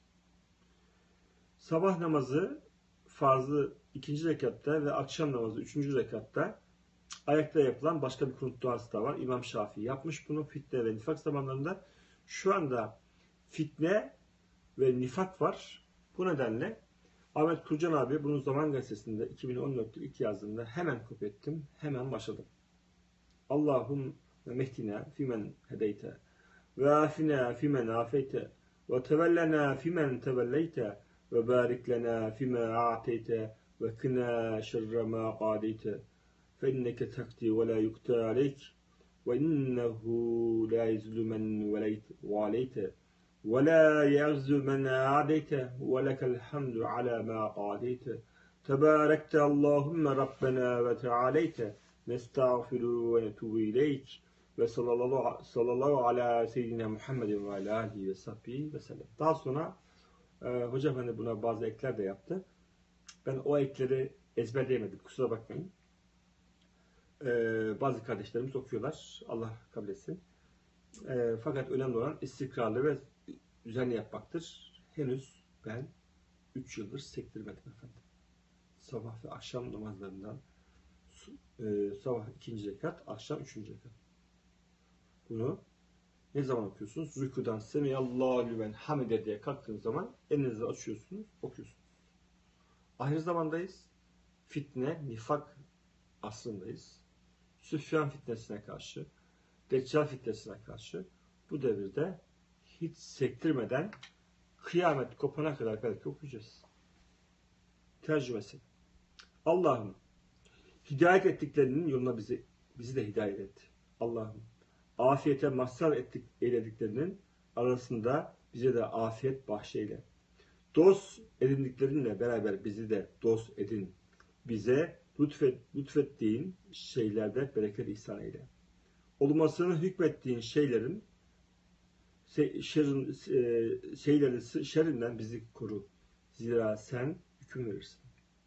Speaker 1: Sabah namazı farzı ikinci rekatta ve akşam namazı üçüncü rekatta ayakta yapılan başka bir kunut duası da var. İmam Şafii yapmış bunu fitne ve nifak zamanlarında. Şu anda fitne ve nifak var. Bu nedenle Ahmet Kurcan abi bunun Zaman Gazetesi'nde iki bin on dörtte ilk yazdığında hemen kopya ettim. Hemen başladım. Allahum mehtina fimen hedeyte ve afina fimen afeyte ve tevellena fimen tevelleyte ve barik lena fima a'teyte ve kına şerre ma qadeyte fe inneke takdi ve la yukta aleyk ve innehu la yezlu men veleyte ve la yezlu men a'deyte ve lekel hamdu ala ma qadeyte tebarekte Allahümme Rabbena ve Tealeyte nestağfiru ve netubu ileyk ve sallallahu, sallallahu ala seyyidina Muhammedin ve ala alihi ve sahbihi ve sellem. Daha sonra e, Hoca Efendi buna bazı ekler de yaptı. Ben o ekleri ezberleyemedim. Kusura bakmayın. E, bazı kardeşlerimiz okuyorlar. Allah kabul etsin. E, fakat önemli olan istikrarlı ve düzenli yapmaktır. Henüz ben üç yıldır sektirmedim efendim. Sabah ve akşam namazlarından e, sabah ikinci rekat, akşam üçüncü rekat. Bunu ne zaman okuyorsunuz? Rükudan Semiyallahu lümen hamide diye kalktığınız zaman elinizi açıyorsunuz, okuyorsunuz. Ahir zamandayız. Fitne, nifak asrındayız. Süfyan fitnesine karşı, Deccal fitnesine karşı bu devirde hiç sektirmeden kıyamet kopana kadar belki okuyacağız. Tercümesi. Allah'ım hidayet ettiklerinin yoluna bizi bizi de hidayet et. Allah'ım afiyete mazhar ettik eylediklerinin arasında bize de afiyet bahşeyle. Dost edindiklerinle beraber bizi de dost edin. Bize lütfet, lütfettiğin şeylerde bereket ihsan eyle. Olmasını hükmettiğin şeylerin şerrin, şeylerin şerrinden bizi koru. Zira sen hüküm verirsin.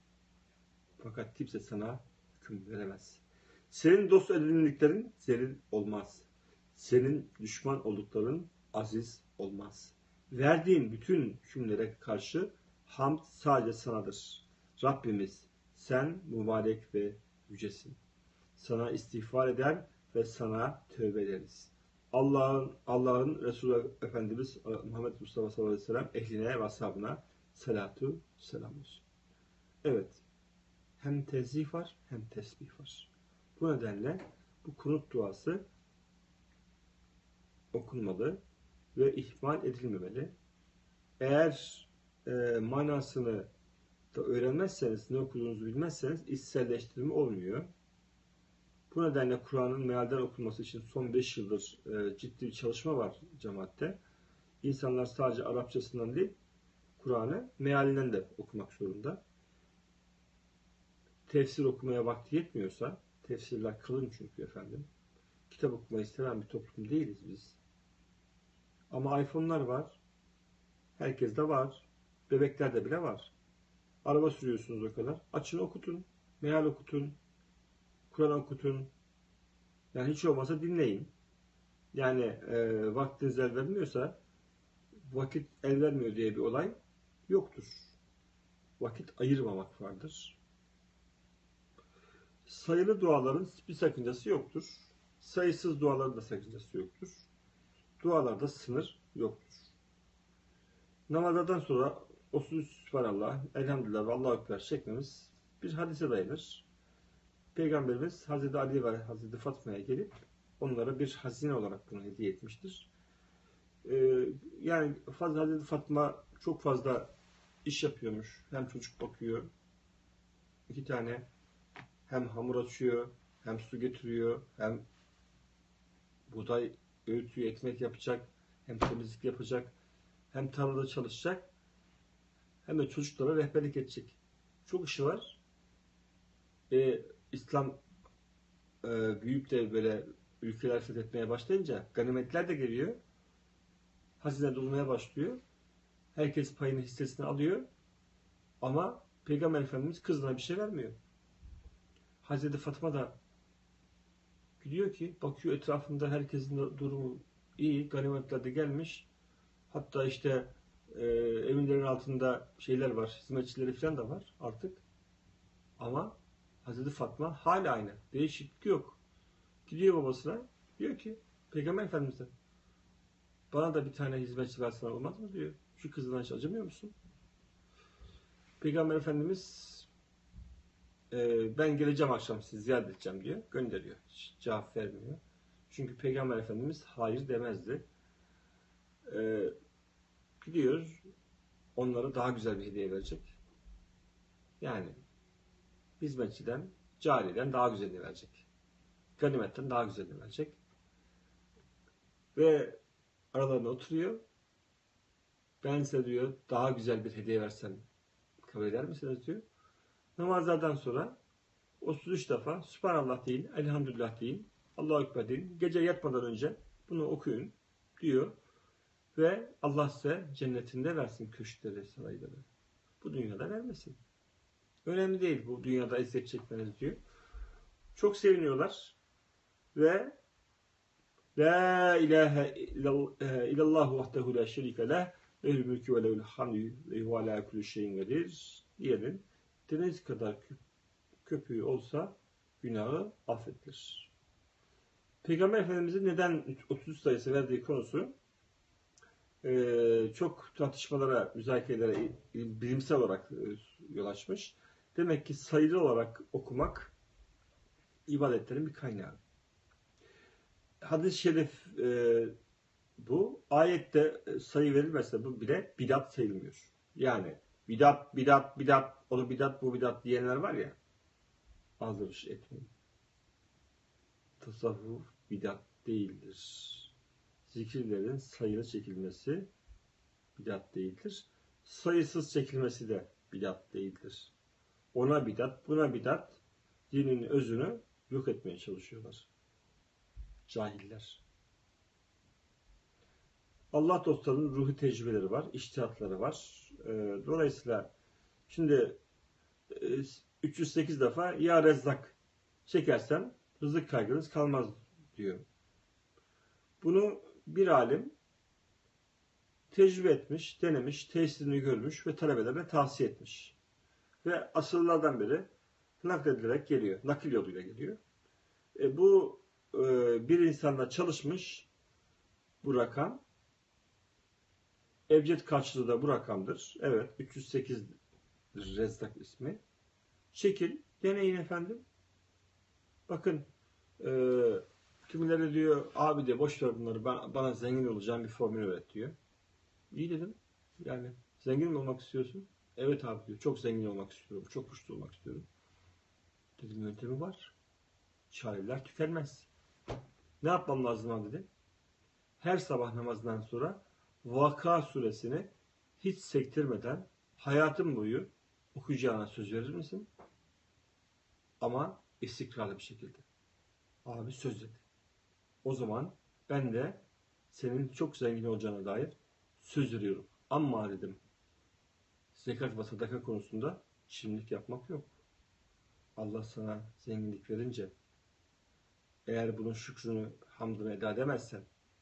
Speaker 1: Fakat kimse sana hüküm veremez. Senin dost edindiklerin zelil olmaz. Senin düşman oldukların aziz olmaz. Verdiğin bütün hükümlere karşı hamd sadece sanadır. Rabbimiz sen mübarek ve yücesin. Sana istiğfar eder ve sana tövbe ederiz. Allah'ın Allah'ın Resulü Efendimiz Muhammed Mustafa sallallahu aleyhi ve sellem ehline ve ashabına salatu selam olsun. Evet. Hem tezih var hem tesbih var. Bu nedenle bu kunut duası okunmalı ve ihmal edilmemeli. Eğer e, manasını da öğrenmezseniz, ne okuduğunuzu bilmezseniz içselleştirme olmuyor. Bu nedenle Kur'an'ın mealden okunması için son beş yıldır e, ciddi bir çalışma var cemaatte. İnsanlar sadece Arapçasından değil, Kur'an'ı mealinden de okumak zorunda. Tefsir okumaya vakti yetmiyorsa, tefsirler kalın çünkü efendim. Kitap okumayı seven bir toplum değiliz biz. Ama iPhone'lar var. Herkeste var. Bebeklerde bile var. Araba sürüyorsunuz o kadar. Açın okutun. Meal okutun. Kur'an okutun. Yani hiç olmazsa dinleyin. Yani e, vaktiniz el vermiyorsa, vakit el vermiyor diye bir olay yoktur. Vakit ayırmamak vardır. Sayılı duaların bir sakıncası yoktur. Sayısız duaların da sakıncası yoktur. Dualarda sınır yoktur. Namazlardan sonra otuz üç Sübhanallah, Elhamdülillah ve Allahu Ekber şeklimiz bir hadise dayanır. Peygamberimiz Hazreti Ali ve Hazreti Fatma'ya gelip onlara bir hazine olarak bunu hediye etmiştir. Ee, yani fazla Hazreti Fatma çok fazla iş yapıyormuş. Hem çocuk bakıyor, iki tane hem hamur açıyor, hem su getiriyor, hem buğday öğütüyor, ekmek yapacak, hem temizlik yapacak, hem tarlada çalışacak, hem de çocuklara rehberlik edecek. Çok işi var. Ee, İslam e, büyüyüp de böyle ülkeler fethetmeye başlayınca ganimetler de geliyor. Hazine dolmaya başlıyor. Herkes payını, hissesini alıyor. Ama Peygamber Efendimiz kızına bir şey vermiyor. Hazreti Fatıma da gidiyor ki bakıyor etrafında herkesin durumu iyi. Ganimetler de gelmiş. Hatta işte e, evinlerin altında şeyler var. Hizmetçileri falan da var artık. Ama Hazreti Fatma hala aynı. Değişiklik yok. Gidiyor babasına. Diyor ki Peygamber Efendimiz'e bana da bir tane hizmetçi versen olmaz mı diyor. Şu kızına hiç acımıyor musun? Peygamber Efendimiz e, ben geleceğim akşam sizi ziyaret edeceğim diyor. Gönderiyor. Hiç cevap vermiyor. Çünkü Peygamber Efendimiz hayır demezdi. E, gidiyor. Onlara daha güzel bir hediye verecek. Yani hizmetçiden, cariyeden daha güzelini verecek. Ganimetten daha güzelini verecek. Ve aralarına oturuyor. Ben size diyor daha güzel bir hediye versem kabul eder misiniz diyor. Namazlardan sonra otuz üç defa Sübhanallah deyin, Elhamdülillah deyin, Allahu Ekber deyin. Gece yatmadan önce bunu okuyun diyor. Ve Allah size cennetinde versin köşkleri, sarayları. Bu dünyada vermesin. Önemli değil bu dünyada eziyet çekmeniz diyor. Çok seviniyorlar. Ve La ilahe illallah vahdehu la şerike leh lehül mülkü ve lehül hamdü ve huve ala kulli şeyin kadir diyenin deniz kadar köpüğü olsa günahı affedilir. Peygamber Efendimiz'in neden otuz üç sayısı verdiği konusu çok tartışmalara, müzakerelere bilimsel olarak yol açmış. Demek ki sayılı olarak okumak ibadetlerin bir kaynağı. Hadis-i şerif e, bu. Ayette sayı verilmezse bu bile bidat sayılmıyor. Yani bidat, bidat, bidat, onu bidat, bu bidat diyenler var ya, aldırış etmeyin. Tasavvuf bidat değildir. Zikirlerin sayılı çekilmesi bidat değildir. Sayısız çekilmesi de bidat değildir. Ona bidat, buna bidat, dinin özünü yok etmeye çalışıyorlar. Cahiller. Allah dostlarının ruhi tecrübeleri var, içtihatları var. Dolayısıyla şimdi üç yüz sekiz defa ya Rezzak çekersen rızık kaygınız kalmaz diyor. Bunu bir alim tecrübe etmiş, denemiş, tesirini görmüş ve talebelerine tavsiye etmiş. Ve asırlardan beri nakledilerek geliyor. Nakil yoluyla geliyor. E, bu e, bir insanla çalışmış bu rakam. Ebced karşılığı da bu rakamdır. Evet, üç yüz sekiz Rezzak ismi. Şekil, deneyin efendim. Bakın, e, kimileri diyor, abi de boş ver bunları, bana, bana zengin olacağım bir formül öğret diyor. İyi dedim. Yani zengin mi olmak istiyorsun? Evet abi diyor. Çok zengin olmak istiyorum. Çok güçlü olmak istiyorum. Dedim yöntemi var. Çareler tükenmez. Ne yapmam lazım abi dedi. Her sabah namazından sonra Vaka suresini hiç sektirmeden hayatım boyu okuyacağına söz verir misin? Ama istikrarlı bir şekilde. Abi söz dedi. O zaman ben de senin çok zengin olacağına dair söz veriyorum. Ama dedim, zekat ve sadaka konusunda şimdilik yapmak yok. Allah sana zenginlik verince eğer bunun şükrünü, hamdını eda edemezsen,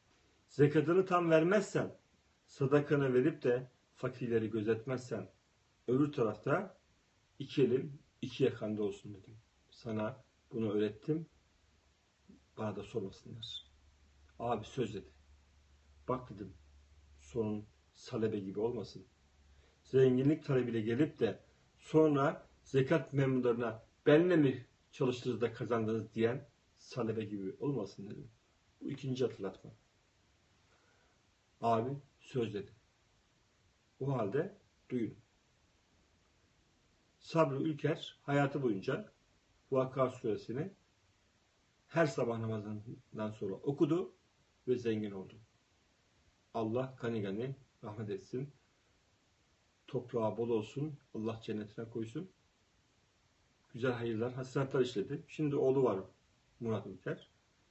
Speaker 1: Zekatını tam vermezsen, sadakanı verip de fakirleri gözetmezsen, öbür tarafta iki elin iki yakanda olsun dedim. Sana bunu öğrettim, bana da sormasınlar. Abi söz dedi. Bak dedim, sonun salebe gibi olmasın. Zenginlik talebiyle gelip de sonra zekat memurlarına benle mi çalıştınız da kazandınız diyen salebe gibi olmasın dedim. Bu ikinci hatırlatma. Abi söz dedi. O halde duyun. Sabri Ülker hayatı boyunca Vakıa suresini her sabah namazından sonra okudu ve zengin oldu. Allah gani gani rahmet etsin. Toprağı bol olsun. Allah cennetine koysun. Güzel hayırlar, hasenatlar işledi. Şimdi oğlu var Murat Ülker.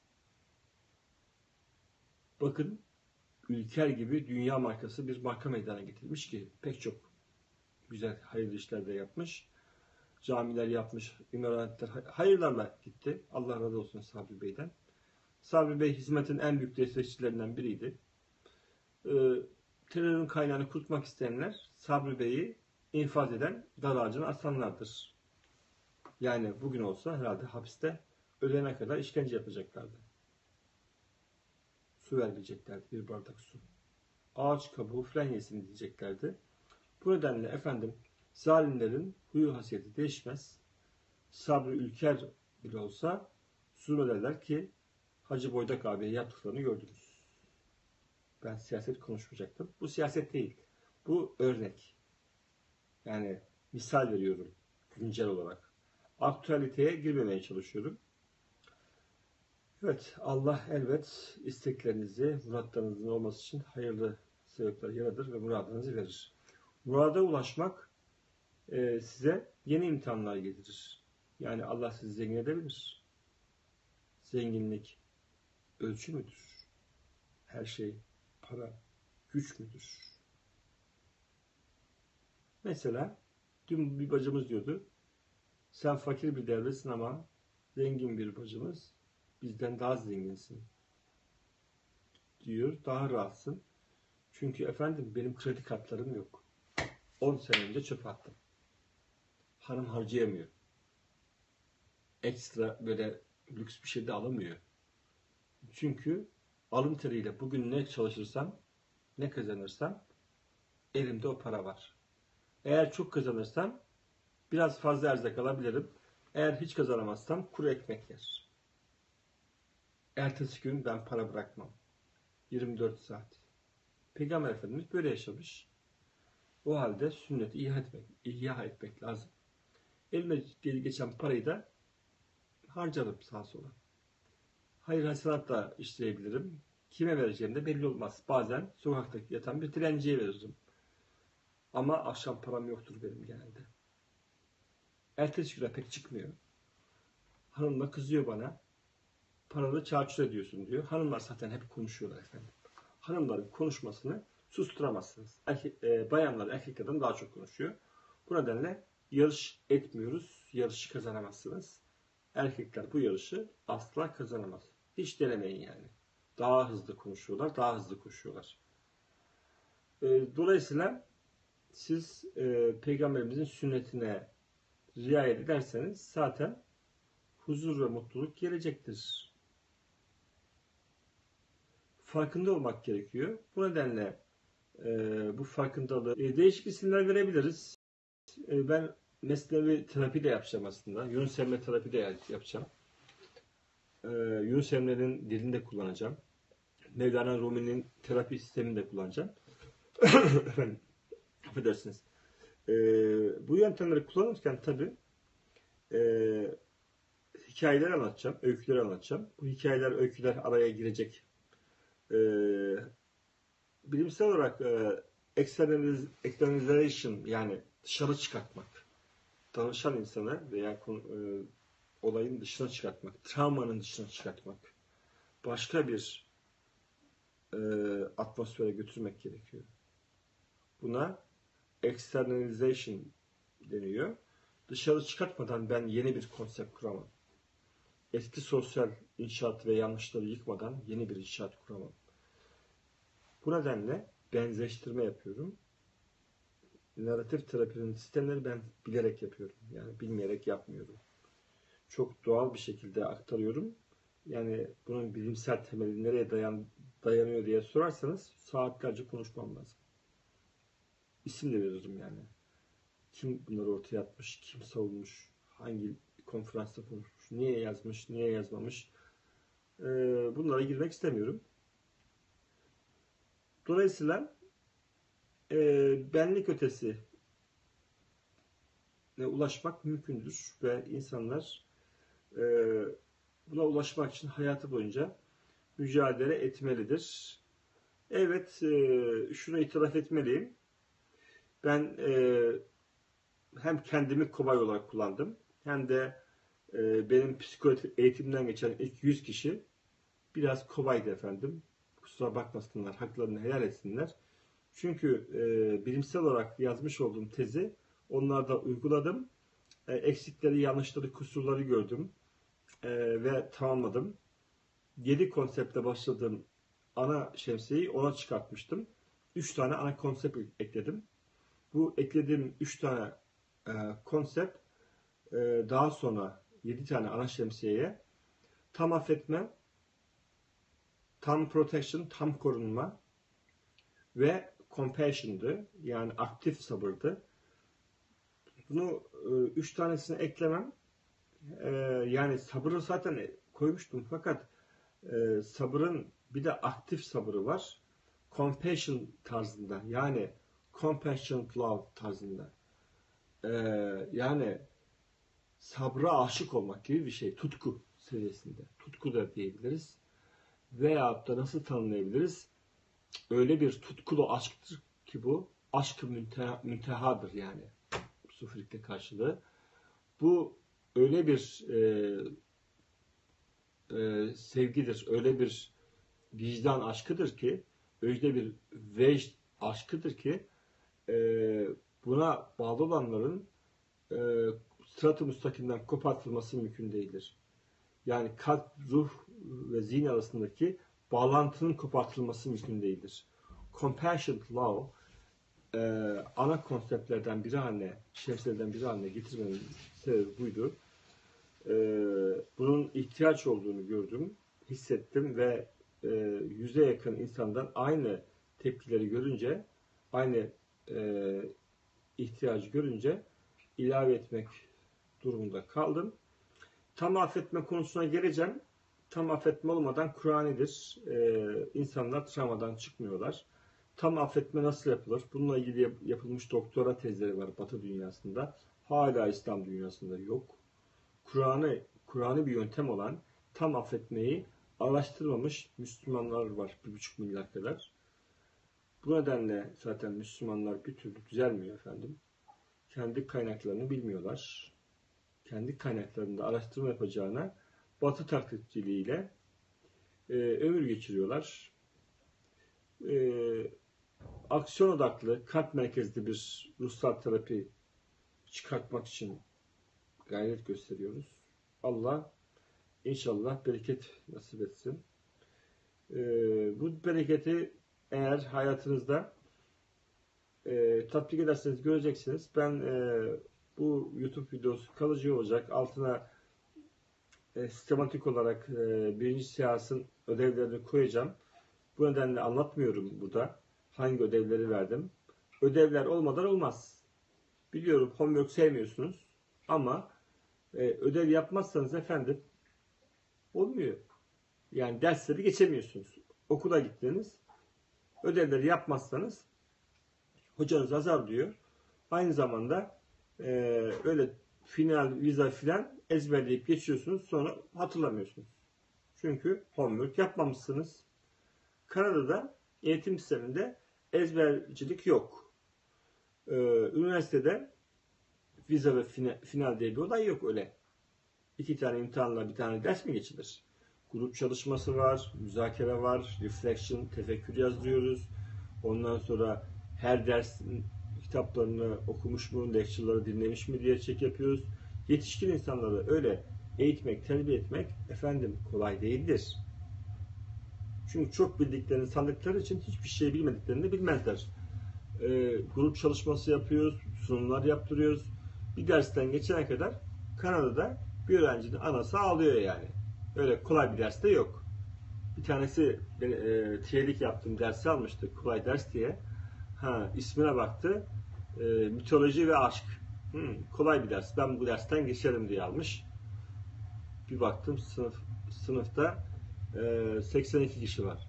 Speaker 1: Bakın Ülker gibi dünya markası bir marka meydana getirmiş ki pek çok güzel hayırlı işler de yapmış. Camiler yapmış, imaratlar, hayırlarla gitti. Allah razı olsun Sabri Bey'den. Sabri Bey hizmetin en büyük destekçilerinden biriydi. Ee, terörün kaynağını kurtmak isteyenler Sabri Bey'i infaz eden dar ağacına aslanlardır. Yani bugün olsa herhalde hapiste ölene kadar işkence yapacaklardı. Su vermeyeceklerdi, bir bardak su. Ağaç kabuğu falan yesin diyeceklerdi. Bu nedenle efendim zalimlerin huyu hasiyeti değişmez. Sabri Ülker bile olsa zulmederler ki Hacı Boydak abiye yaptıklarını gördünüz. Ben siyaset konuşmayacaktım. Bu siyaset değil. Bu örnek. Yani misal veriyorum güncel olarak. Aktüaliteye girmemeye çalışıyorum. Evet, Allah elbet isteklerinizi, muratlarınızın olması için hayırlı sebepler yaratır ve muradınızı verir. Murada ulaşmak e, size yeni imtihanlar getirir. Yani Allah sizi zengin edebilir. Zenginlik ölçü müdür? Her şey para, güç müdür? Mesela dün bir bacımız diyordu, sen fakir bir devletsin ama zengin bir bacımız, bizden daha zenginsin diyor, daha rahatsın. Çünkü efendim benim kredi kartlarım yok. on sene önce çöpe attım. Hanım harcayamıyor. Ekstra böyle lüks bir şey de alamıyor. Çünkü alın teriyle bugün ne çalışırsam, ne kazanırsam elimde o para var. Eğer çok kazanırsam biraz fazla erzak alabilirim. Eğer hiç kazanamazsam kuru ekmek yer. Ertesi gün ben para bırakmam. yirmi dört saat. Peygamber Efendimiz böyle yaşamış. O halde sünneti ihya etmek, ihya etmek lazım. Elime geçen parayı da harcarım sağa sola. Hayır hasenat da işleyebilirim. Kime vereceğim de belli olmaz. Bazen sokakta yatan bir dilenciye veririm. Ama akşam param yoktur benim genelde. Ertesi güne pek çıkmıyor. Hanım da kızıyor bana. Paranı çarçur ediyorsun diyor. Hanımlar zaten hep konuşuyorlar efendim. Hanımların konuşmasını susturamazsınız. Erkek, e, bayanlar erkeklerden daha çok konuşuyor. Bu nedenle yarış etmiyoruz. Yarışı kazanamazsınız. Erkekler bu yarışı asla kazanamaz. Hiç denemeyin yani. Daha hızlı konuşuyorlar, daha hızlı koşuyorlar. E, dolayısıyla siz e, Peygamberimizin sünnetine riayet ederseniz zaten huzur ve mutluluk gelecektir. Farkında olmak gerekiyor. Bu nedenle e, bu farkındalığı e, değişik isimler verebiliriz. E, ben mesnevi terapi de yapacağım aslında. Yunus Emre terapi de yapacağım. E, Yunus Emre'nin dilini de kullanacağım. Mevlana Rumi'nin terapi sistemini de kullanacağım. Efendim, affedersiniz. E, bu yöntemleri kullanırken tabii e, hikayeler anlatacağım, öyküler anlatacağım. Bu hikayeler, öyküler araya girecek. E, bilimsel olarak e, externaliz, externalization yani dışarı çıkartmak, danışan insana veya e, olayın dışına çıkartmak, travmanın dışına çıkartmak, başka bir e, atmosfere götürmek gerekiyor. Buna externalization deniyor. Dışarı çıkartmadan ben yeni bir konsept kuramam. Eski sosyal inşaat ve yanlışları yıkmadan yeni bir inşaat kuramam. Bu nedenle benzeştirme yapıyorum. Narratif terapinin sistemleri ben bilerek yapıyorum. Yani bilmeyerek yapmıyorum. Çok doğal bir şekilde aktarıyorum. Yani bunun bilimsel temeli nereye dayan, dayanıyor diye sorarsanız saatlerce konuşmam lazım. İsim de veririm yani. Kim bunları ortaya atmış, kim savunmuş, hangi konferansta konuşmuş, niye yazmış, niye yazmamış. Ee, bunlara girmek istemiyorum. Dolayısıyla e, benlik ötesi ulaşmak mümkündür ve insanlar e, buna ulaşmak için hayatı boyunca mücadele etmelidir. Evet, e, şunu itiraf etmeliyim. Ben e, hem kendimi kobay olarak kullandım, hem de e, benim psikoloji eğitimden geçen ilk yüz kişi biraz kobaydı efendim. Kusura bakmasınlar, haklarını helal etsinler. Çünkü e, bilimsel olarak yazmış olduğum tezi onlarda uyguladım. E, eksikleri, yanlışları, kusurları gördüm e, ve tamamladım. yedi konseptle başladığım ana şemsiyeyi ona çıkartmıştım. üç tane ana konsept ekledim. Bu eklediğim üç tane e, konsept e, daha sonra yedi tane ana şemsiyeye tam affetme, tam protection, tam korunma ve compassion'dı. Yani aktif sabırdı. Bunu e, üç tanesini eklemem, e, yani sabırı zaten koymuştum fakat e, sabırın bir de aktif sabırı var. Compassion tarzında, yani compassionate love tarzında. E, yani sabra aşık olmak gibi bir şey. Tutku seviyesinde. Tutku da diyebiliriz. Veyahut da nasıl tanımlayabiliriz? Öyle bir tutkulu aşktır ki bu. Aşk-ı münteha, müntehadır yani. Sufrilikte karşılığı. Bu öyle bir e, e, sevgidir. Öyle bir vicdan aşkıdır ki, öyle bir vecd aşkıdır ki e, buna bağlı olanların e, sırat-ı müstakimden kopartılması mümkün değildir. Yani kalp, ruh ve zihin arasındaki bağlantının kopartılması mümkün değildir. Compassionate love e, ana konseptlerden biri haline, şemsiyelerden biri haline getirmenin sebebi buydu. E, bunun ihtiyaç olduğunu gördüm, hissettim ve e, yüze yakın insandan aynı tepkileri görünce, aynı e, ihtiyacı görünce ilave etmek durumunda kaldım. Tam affetme konusuna geleceğim. Tam affetme olmadan Kur'ani'dir. Ee, insanlar travmadan çıkmıyorlar. Tam affetme nasıl yapılır? Bununla ilgili yapılmış doktora tezleri var Batı dünyasında. Hala İslam dünyasında yok. Kur'an'ı Kur'an'ı bir yöntem olan tam affetmeyi araştırmamış Müslümanlar var. Bir buçuk milyar kadar. Bu nedenle zaten Müslümanlar bir türlü düzelmiyor efendim. Kendi kaynaklarını bilmiyorlar. Kendi kaynaklarında araştırma yapacağına Batı taklitçiliğiyle e, ömür geçiriyorlar. E, aksiyon odaklı, kalp merkezli bir ruhsal terapi çıkartmak için gayret gösteriyoruz. Allah inşallah bereket nasip etsin. E, bu bereketi eğer hayatınızda e, tatbik ederseniz göreceksiniz. Ben e, bu YouTube videosu kalıcı olacak. Altına e, sistematik olarak e, birinci seansın ödevlerini koyacağım. Bu nedenle anlatmıyorum burada hangi ödevleri verdim. Ödevler olmadan olmaz. Biliyorum homework sevmiyorsunuz ama e, ödev yapmazsanız efendim olmuyor. Yani dersleri geçemiyorsunuz. Okula gittiniz, ödevleri yapmazsanız hocanız azar diyor. Aynı zamanda e, öyle final, vize filan ezberleyip geçiyorsunuz, sonra hatırlamıyorsunuz. Çünkü homework yapmamışsınız. Kanada'da eğitim sisteminde ezbercilik yok. Ee, üniversitede vize ve final, final diye bir olay yok öyle. İki tane imtihanla bir tane ders mi geçilir? Grup çalışması var, müzakere var, reflection, tefekkür yazdırıyoruz. Ondan sonra her dersin kitaplarını okumuş mu, lecture'ları dinlemiş mi diye check yapıyoruz. Yetişkin insanları öyle eğitmek, terbiye etmek efendim kolay değildir. Çünkü çok bildiklerini sandıkları için hiçbir şey bilmediklerini bilmezler. E, grup çalışması yapıyoruz, sunumlar yaptırıyoruz. Bir dersten geçene kadar Kanada'da bir öğrencinin anası ağlıyor yani. Öyle kolay bir ders de yok. Bir tanesi ben, e, tiyelik yaptığım dersi almıştı, kolay ders diye. Ha, ismine baktı. E, mitoloji ve aşk. Hmm, kolay bir ders. Ben bu dersten geçerim diye almış. Bir baktım sınıf sınıfta e, seksen iki kişi var.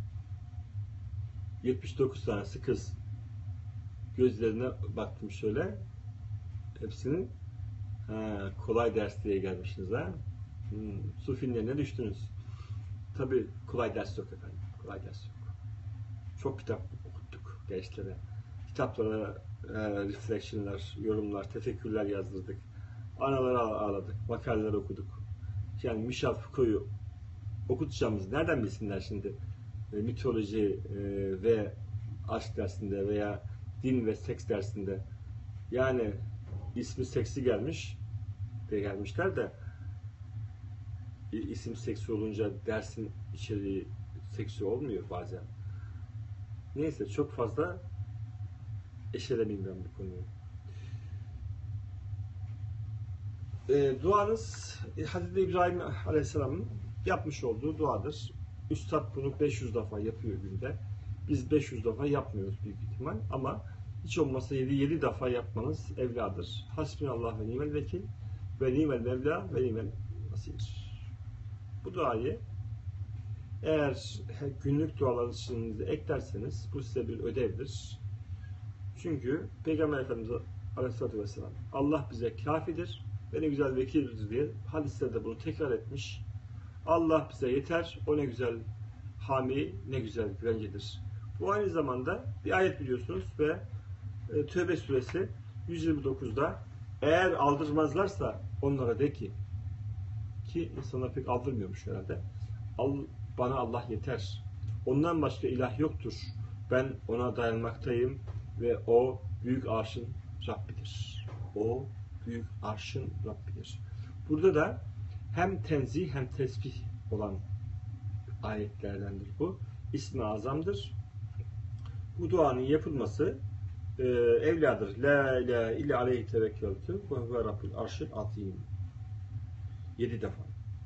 Speaker 1: yetmiş dokuz tanesi kız. Gözlerine baktım şöyle. Hepsinin ha, kolay ders diye gelmişsiniz ha. Hmm, su filmlerine düştünüz. Tabii kolay ders yok efendim. Kolay ders yok. Çok kitap okuttuk gençlere. Kitaplara e, reflection'lar, yorumlar, tefekkürler yazdırdık. Analara ağladık. Makaleler okuduk. Yani Michel Foucault'u okutacağımız nereden bilsinler şimdi? E, mitoloji e, ve aşk dersinde veya din ve seks dersinde. Yani ismi seksi gelmiş de gelmişler de isim seksi olunca dersin içeriği seksi olmuyor bazen. Neyse çok fazla eşelemeyeyim ben bu konuyu. E, duanız Hazreti İbrahim Aleyhisselam'ın yapmış olduğu duadır. Üstad bunu beş yüz defa yapıyor günde. Biz beş yüz defa yapmıyoruz büyük ihtimal ama hiç olmazsa yedi yedi defa yapmanız evladır. Hasbinallah ve nimel vekil ve nimel mevla ve nimel nasir. Bu duayı eğer günlük dualar içinize eklerseniz bu size bir ödevdir. Çünkü Peygamber Efendimiz Aleyhisselatü Vesselam Allah bize kafidir ve ne güzel vekildir diye hadislerde bunu tekrar etmiş. Allah bize yeter, o ne güzel hami, ne güzel güvencedir. Bu aynı zamanda bir ayet biliyorsunuz ve e, Tövbe suresi yüz yirmi dokuzda eğer aldırmazlarsa onlara de ki ki insanlar pek aldırmıyormuş herhalde. Al, bana Allah yeter. Ondan başka ilah yoktur. Ben ona dayanmaktayım ve o büyük arşın Rabbidir. O büyük arşın Rabbidir. Burada da hem tenzih hem tesbih olan ayetlerdendir bu. İsmi azamdır. Bu duanın yapılması e, evladır. La ilahe illa aleyhi tevekkeltü ve huve rabbul arşil azim. Yedi defa.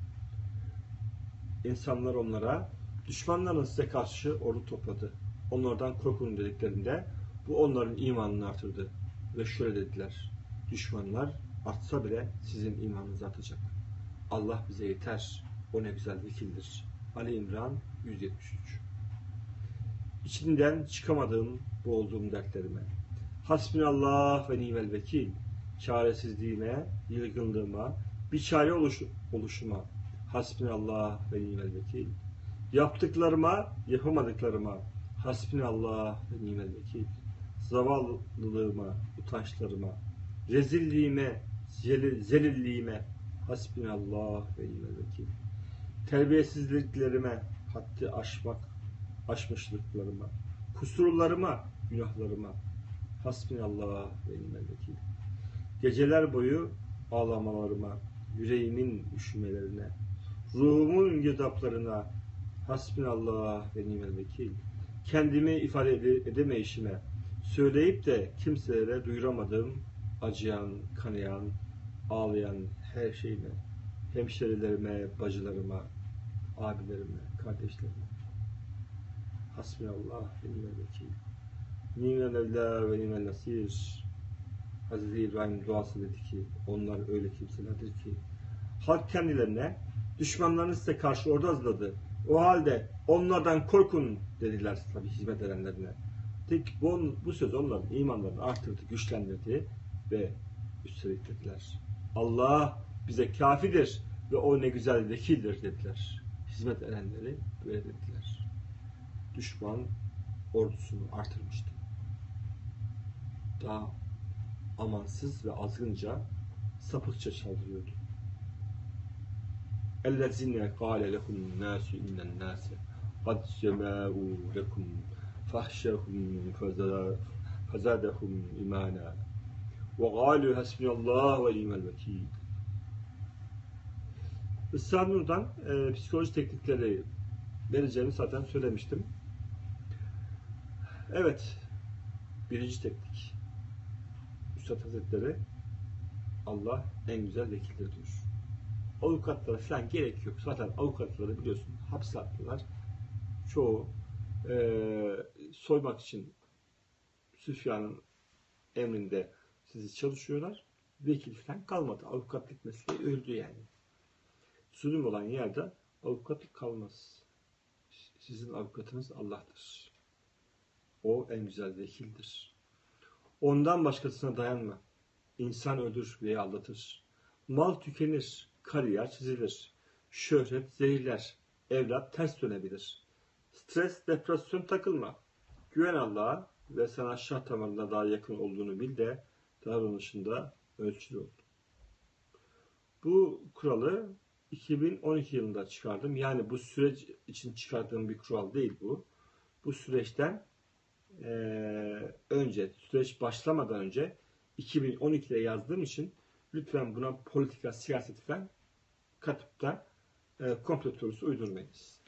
Speaker 1: İnsanlar onlara düşmanların size karşı ordu topladı. Onlardan korkun dediklerinde bu onların imanını artırdı. Ve şöyle dediler. Düşmanlar artsa bile sizin imanınız artacak. Allah bize yeter. O ne güzel vekildir. Ali İmran yüz yetmiş üç. İçinden çıkamadığım, boğulduğum dertlerime. Hasbinallah ve nimel vekil. Çaresizliğime, yılgınlığıma, bir çare oluş, oluşuma. Hasbinallah ve nimel vekil. Yaptıklarıma, yapamadıklarıma. Hasbinallah ve nimel vekil. Zavallılığıma, utançlarıma, rezilliğime, zelil, zelilliğime. Hasbinallah ve nimel vekil. Terbiyesizliklerime, haddi aşmak, aşmışlıklarıma, kusurlarıma, günahlarıma. Hasbinallah ve nimel vekil. Geceler boyu ağlamalarıma, yüreğimin üşümelerine, ruhumun girdaplarına. Hasbinallah ve nimel vekil. Kendimi ifade edemeyişime, söyleyip de kimselere duyuramadığım acıyan, kanayan, ağlayan her şeyime, hemşerilerime, bacılarıma, abilerime, kardeşlerime. Hasbinallah ve nimel vekil. Nimel mevla ve nimel nasir. Hazreti İbrahim duası dedi ki, onlar öyle kimselerdir ki halk kendilerine düşmanlarını size karşı ordu hazırladı. O halde onlardan korkun dediler tabi hizmet edenlerine. Tek bu, bu söz onların imanlarını artırdı, güçlendirdi ve üstelik dediler. Allah bize kafidir ve o ne güzel vekildir dediler. Hizmet edenleri böyle dediler. Düşman ordusunu artırmıştı. Daha amansız ve azgınca, sapıkça saldırıyordu. اَلَّذِينَ قَالَ لَهُمْ النَّاسُ اِنَّ النَّاسَ قَدْ جَمَعُوا لَكُمْ فَاخْشَوْهُمْ فَزَادَهُمْ اِيمَانًا وَقَالُوا حَسْبُنَا اللّٰهُ وَنِعْمَ الْوَكِيلُ. Israr Nur'dan e, psikoloji teknikleri vereceğimi zaten söylemiştim. Evet, birinci teknik. Üstad Hazretleri, Allah en güzel vekildir diyor. Avukatlara falan gerek yok. Zaten avukatları biliyorsun hapse attılar. Çoğu e, soymak için Süfyan'ın emrinde sizi çalışıyorlar. Vekil falan kalmadı. Avukatlık mesleği öldü yani. Zulüm olan yerde avukatlık kalmaz. Sizin avukatınız Allah'tır. O en güzel vekildir. Ondan başkasına dayanma. İnsan ölür veya aldatır. Mal tükenir, kariyer çizilir. Şöhret zehirler, evlat ters dönebilir. Stres, depresyon takılma. Güven Allah'a ve sana şah damarına daha yakın olduğunu bil de davranışında ölçülü ol. Bu kuralı iki bin on iki yılında çıkardım. Yani bu süreç için çıkardığım bir kural değil bu. Bu süreçten e, önce, süreç başlamadan önce iki bin on ikide yazdığım için lütfen buna politika, siyaset falan katıp da e, komplo teorisi uydurmayınız.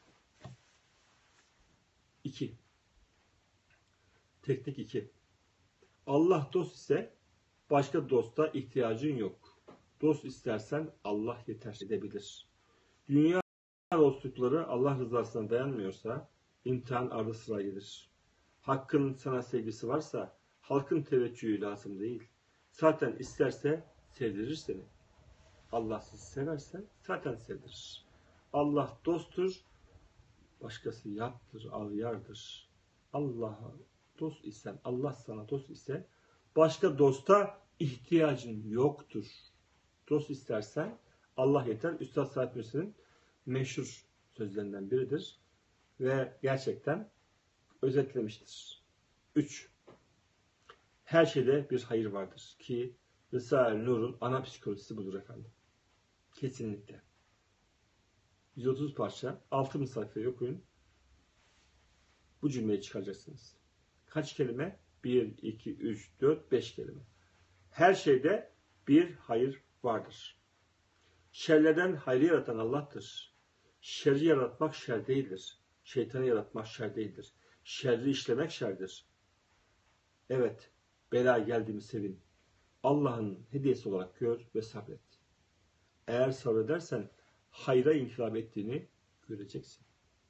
Speaker 1: İki. Teknik iki. Allah dost ise başka dosta ihtiyacın yok. Dost istersen Allah yeter edebilir. Dünya dostlukları Allah rızasına dayanmıyorsa imtihan ardı sıra gelir. Hakkın sana sevgisi varsa halkın teveccühü lazım değil. Zaten isterse sevdirir seni. Allah sizi severse zaten sevdirir. Allah dosttur, başkası yattır, ağyardır. Allah'a dost isen, Allah sana dost ise başka dosta ihtiyacın yoktur. Dost istersen Allah yeter. Üstad Said Nursi'nin meşhur sözlerinden biridir. Ve gerçekten özetlemiştir. üç. Her şeyde bir hayır vardır ki Risale-i Nur'un ana psikolojisi budur efendim. Kesinlikle. yüz otuz parça, altı sayfayı okuyun. Bu cümleyi çıkaracaksınız. Kaç kelime? bir, iki, üç, dört, beş kelime. Her şeyde bir hayır vardır. Şerlerden hayrı yaratan Allah'tır. Şerri yaratmak şer değildir. Şeytanı yaratmak şer değildir. Şerri işlemek şerdir. Evet, bela geldi mi sevin. Allah'ın hediyesi olarak gör ve sabret. Eğer sabredersen hayra inkılap ettiğini göreceksin.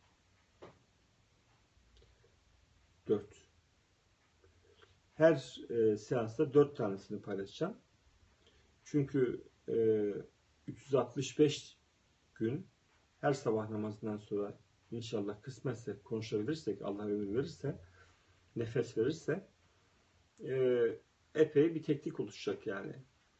Speaker 1: dört. Her e, seansta dört tanesini paylaşacağım. Çünkü e, üç yüz altmış beş gün her sabah namazından sonra inşallah kısmetse konuşabilirsek, Allah ömür verirse, nefes verirse e, epey bir teknik oluşacak yani.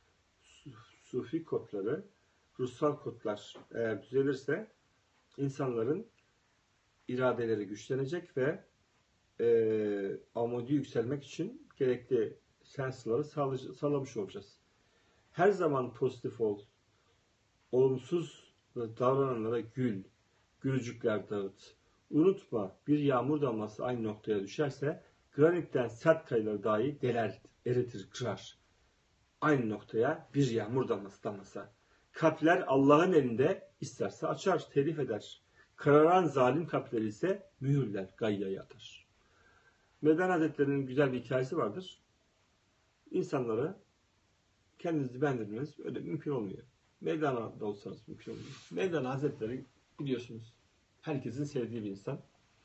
Speaker 1: Sufi kodları, ruhsal kodlar eğer düzelirse insanların iradeleri güçlenecek ve e, amudi yükselmek için gerekli sensları sağlamış olacağız. Her zaman pozitif ol, olumsuz davrananlara gül, gülücükler dağıt. Unutma, bir yağmur damlası aynı noktaya düşerse granitten sert kayaları dahi deler, eritir, kırar. Aynı noktaya bir yağmur damlası damlasa. Kalpler Allah'ın elinde, isterse açar, telif eder. Kararan zalim kalpleri ise mühürler, gayyaya atar. Mevlana Hazretleri'nin güzel bir hikayesi vardır. İnsanlara kendinizi beğendirmeniz öyle mümkün olmuyor. Mevlana'da olsanız mümkün olmuyor. Mevlana Hazretleri biliyorsunuz herkesin sevdiği bir insan.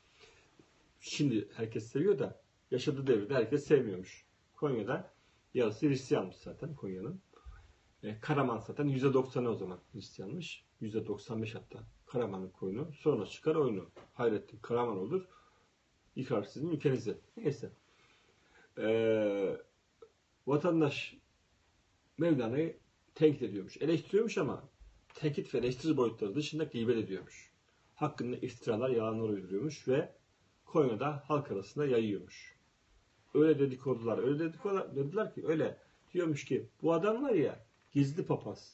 Speaker 1: Şimdi herkes seviyor da yaşadığı devirde herkes sevmiyormuş. Konya'da yarısı Hristiyanmış zaten Konya'nın. E, Karaman zaten yüzde doksanı o zaman Hristiyanmış. yüzde doksan beş hatta Karaman'ın koyunu. Sonra çıkar oyunu. Hayrettin Karaman olur. Yıkar sizin ülkenizi. Neyse. Ee, vatandaş Mevlana'yı tenkit ediyormuş. Eleştiriyormuş ama tenkit ve eleştiri boyutları dışında gıybet ediyormuş. Hakkında iftiralar, yalanlar uyduruyormuş ve Konya'da halk arasında yayıyormuş. Öyle dedikodular, öyle dedikodular dediler ki öyle diyormuş ki bu adam var ya gizli papaz.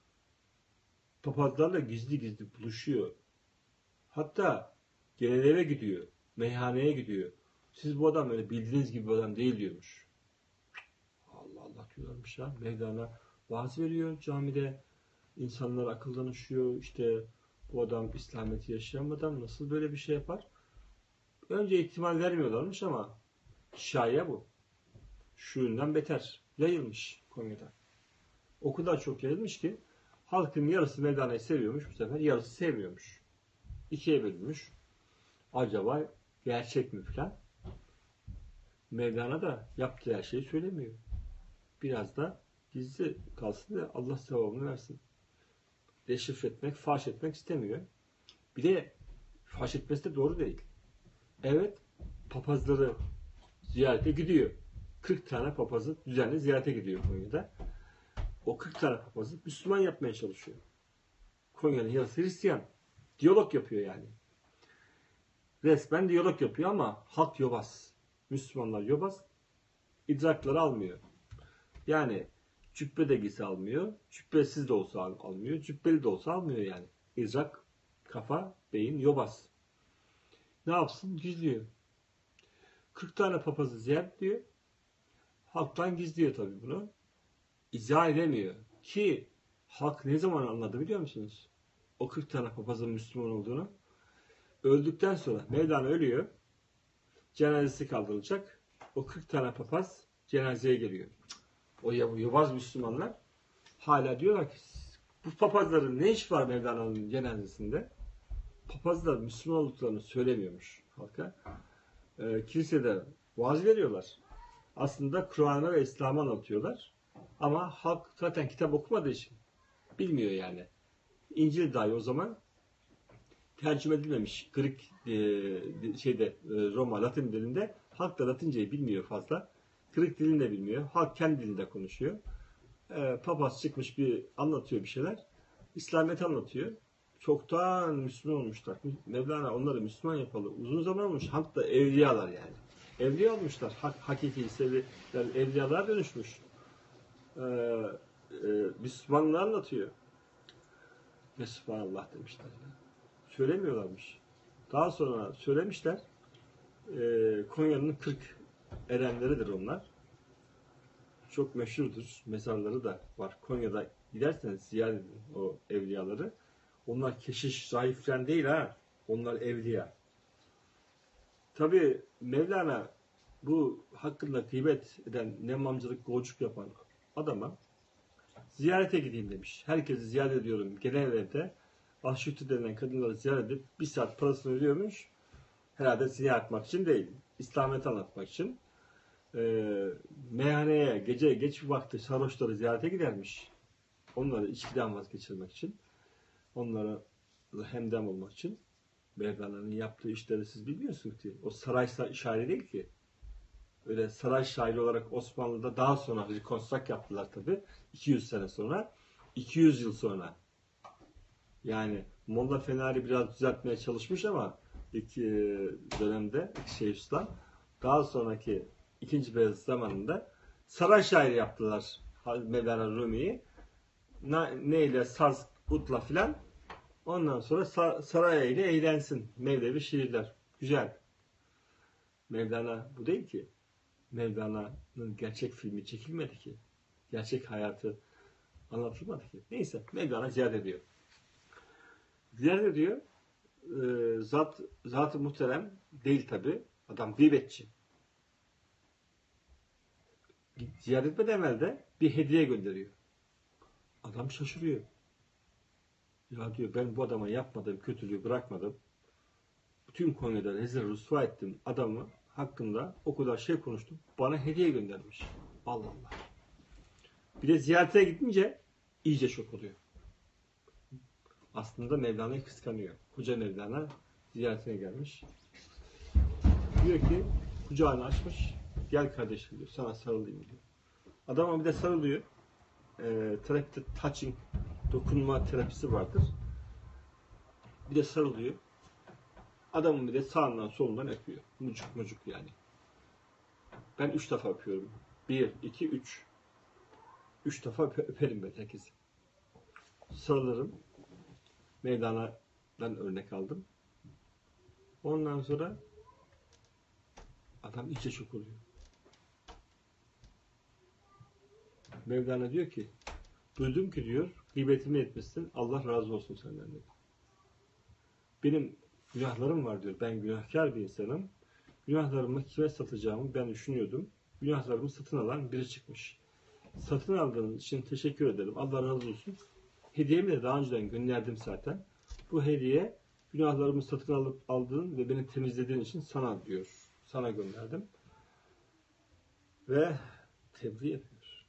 Speaker 1: Papazlarla gizli gizli buluşuyor. Hatta genel eve gidiyor. Meyhaneye gidiyor. Siz bu adam öyle bildiğiniz gibi bir adam değil diyormuş. Allah Allah diyorlarmış ya. Mevlana vaaz veriyor camide. İnsanlar akıl danışıyor. İşte Bu adam İslamiyet'i yaşayan bir adam nasıl böyle bir şey yapar? Önce ihtimal vermiyorlarmış ama şaye bu. Şuyundan beter. Yayılmış Konya'da. O kadar çok yayılmış ki halkın yarısı Mevlana'yı seviyormuş bu sefer, yarısı sevmiyormuş. İkiye bölünmüş. Acaba gerçek mi filan? Mevlana da yaptığı her şeyi söylemiyor. Biraz da gizli kalsın da Allah sevabını versin. Deşifre etmek, faş etmek istemiyor. Bir de faş etmesi de doğru değil. Evet, papazları ziyarete gidiyor. kırk tane papazı düzenli ziyarete gidiyor Konya'da. O kırk tane papazı Müslüman yapmaya çalışıyor. Konya'nın yarısı Hristiyan. Diyalog yapıyor yani. Resmen diyalog yapıyor ama halk yobaz. Müslümanlar yobaz. İdrakları almıyor. Yani cübbe de giysi almıyor. Cübbesiz de olsa almıyor. Cübbeli de olsa almıyor yani. İdrak, kafa, beyin yobaz. Ne yapsın? Gizliyor. kırk tane papazı ziyaret ediyor. Halktan gizliyor tabii bunu. İzah edemiyor. Ki halk ne zaman anladı biliyor musunuz? O kırk tane papazın Müslüman olduğunu. Öldükten sonra Mevlana ölüyor. Cenazesi kaldırılacak. O kırk tane papaz cenazeye geliyor. O yobaz Müslümanlar hala diyorlar ki bu papazların ne iş var Mevlana'nın cenazesinde? Papazlar Müslüman olduklarını söylemiyormuş halka. Ee, kilisede vaaz veriyorlar. Aslında Kur'an'ı ve İslam'ı anlatıyorlar. Ama halk zaten kitap okumadığı için bilmiyor yani. İncil dahi o zaman tercüme edilmemiş. Greek e, şeyde e, Roma Latin dilinde, halk da Latinceyi bilmiyor fazla. Greek dilini de bilmiyor. Halk kendi dilinde konuşuyor. E, papaz çıkmış bir anlatıyor bir şeyler. İslamiyet anlatıyor. Çoktan Müslüman olmuşlar. Mevlana onları Müslüman yapalı. Uzun zaman olmuş. Halk da evliyalar yani. Evliya olmuşlar. Hak, hakiki seviyeler evliyalar dönüşmüş. E, e, Müslümanlığı anlatıyor. Ve Sübhanallah demişler. Söylemiyorlarmış. Daha sonra söylemişler. E, Konya'nın kırk erenleridir onlar. Çok meşhurdur. Mezarları da var. Konya'da giderseniz ziyaret edin o evliyaları. Onlar keşiş, zayıf falan değil ha. Onlar evliya. Tabi Mevlana bu hakkında gıybet eden, nemamcılık, golcuk yapan adama ziyarete gideyim demiş. Herkesi ziyaret ediyorum. Genel evde Ahşutu denilen kadınları ziyaret edip bir saat parasını ödüyormuş. Herhalde ziyaret etmek için değil. İslamiyet'i anlatmak için. Ee, meyhaneye gece geç bir vakti sarhoşları ziyarete gidermiş. Onları içkiden vazgeçirmek için. Onlara hemdem olmak için. Mevlana'nın yaptığı işleri siz bilmiyorsunuz ki. O saray şairi değil ki. Öyle saray şairi olarak Osmanlı'da daha sonra rekonstrak yaptılar tabi. iki yüz sene sonra. iki yüz yıl sonra. Yani Molla Fenari biraz düzeltmeye çalışmış ama ilk dönemde Şeyhülislam daha sonraki ikinci Beyazıt zamanında saray şairi yaptılar Mevlana Rumi'yi. Neyle? Saz, utla filan. Ondan sonra saray ile eğlensin. Mevlevi şiirler. Güzel. Mevlana bu değil ki. Mevlana'nın gerçek filmi çekilmedi ki. Gerçek hayatı anlatılmadı ki. Neyse Mevlana ziyaret ediyor. Ziyaret ediyor. E, zat, zat-ı muhterem değil tabi. Adam gıybetçi. Ziyaret etmeden evvel de bir hediye gönderiyor. Adam şaşırıyor. Ya diyor ben bu adama yapmadığım kötülüğü bırakmadım. Bütün Konya'da rezil rüsva ettim adamı hakkında o kadar şey konuştum. Bana hediye göndermiş. Allah Allah. Bir de ziyarete gidince iyice şok oluyor. Aslında Mevlana'yı kıskanıyor. Koca Mevlana ziyaretine gelmiş. Diyor ki kucağını açmış. Gel kardeşim diyor. Sana sarılayım diyor. Adama bir de sarılıyor. E, terapide touching dokunma terapisi vardır. Bir de sarılıyor. Adamın bir de sağından solundan öpüyor. Mucuk mucuk yani. Ben üç defa öpüyorum. Bir, iki, üç. Üç defa öperim ben herkesi. Sarılırım. Mevlana'dan örnek aldım. Ondan sonra adam iyice şok oluyor. Mevlana diyor ki duydum ki diyor gıybetimi etmişsin. Allah razı olsun senden dedi. Benim günahlarım var diyor. Ben günahkar bir insanım. Günahlarımı kime satacağımı ben düşünüyordum. Günahlarımı satın alan biri çıkmış. Satın aldığınız için teşekkür ederim. Allah razı olsun. Hediyemi de daha önceden gönderdim zaten. Bu hediye günahlarımı satın alıp aldığın ve beni temizlediğin için sana diyor. Sana gönderdim. Ve tebliğ yapıyor.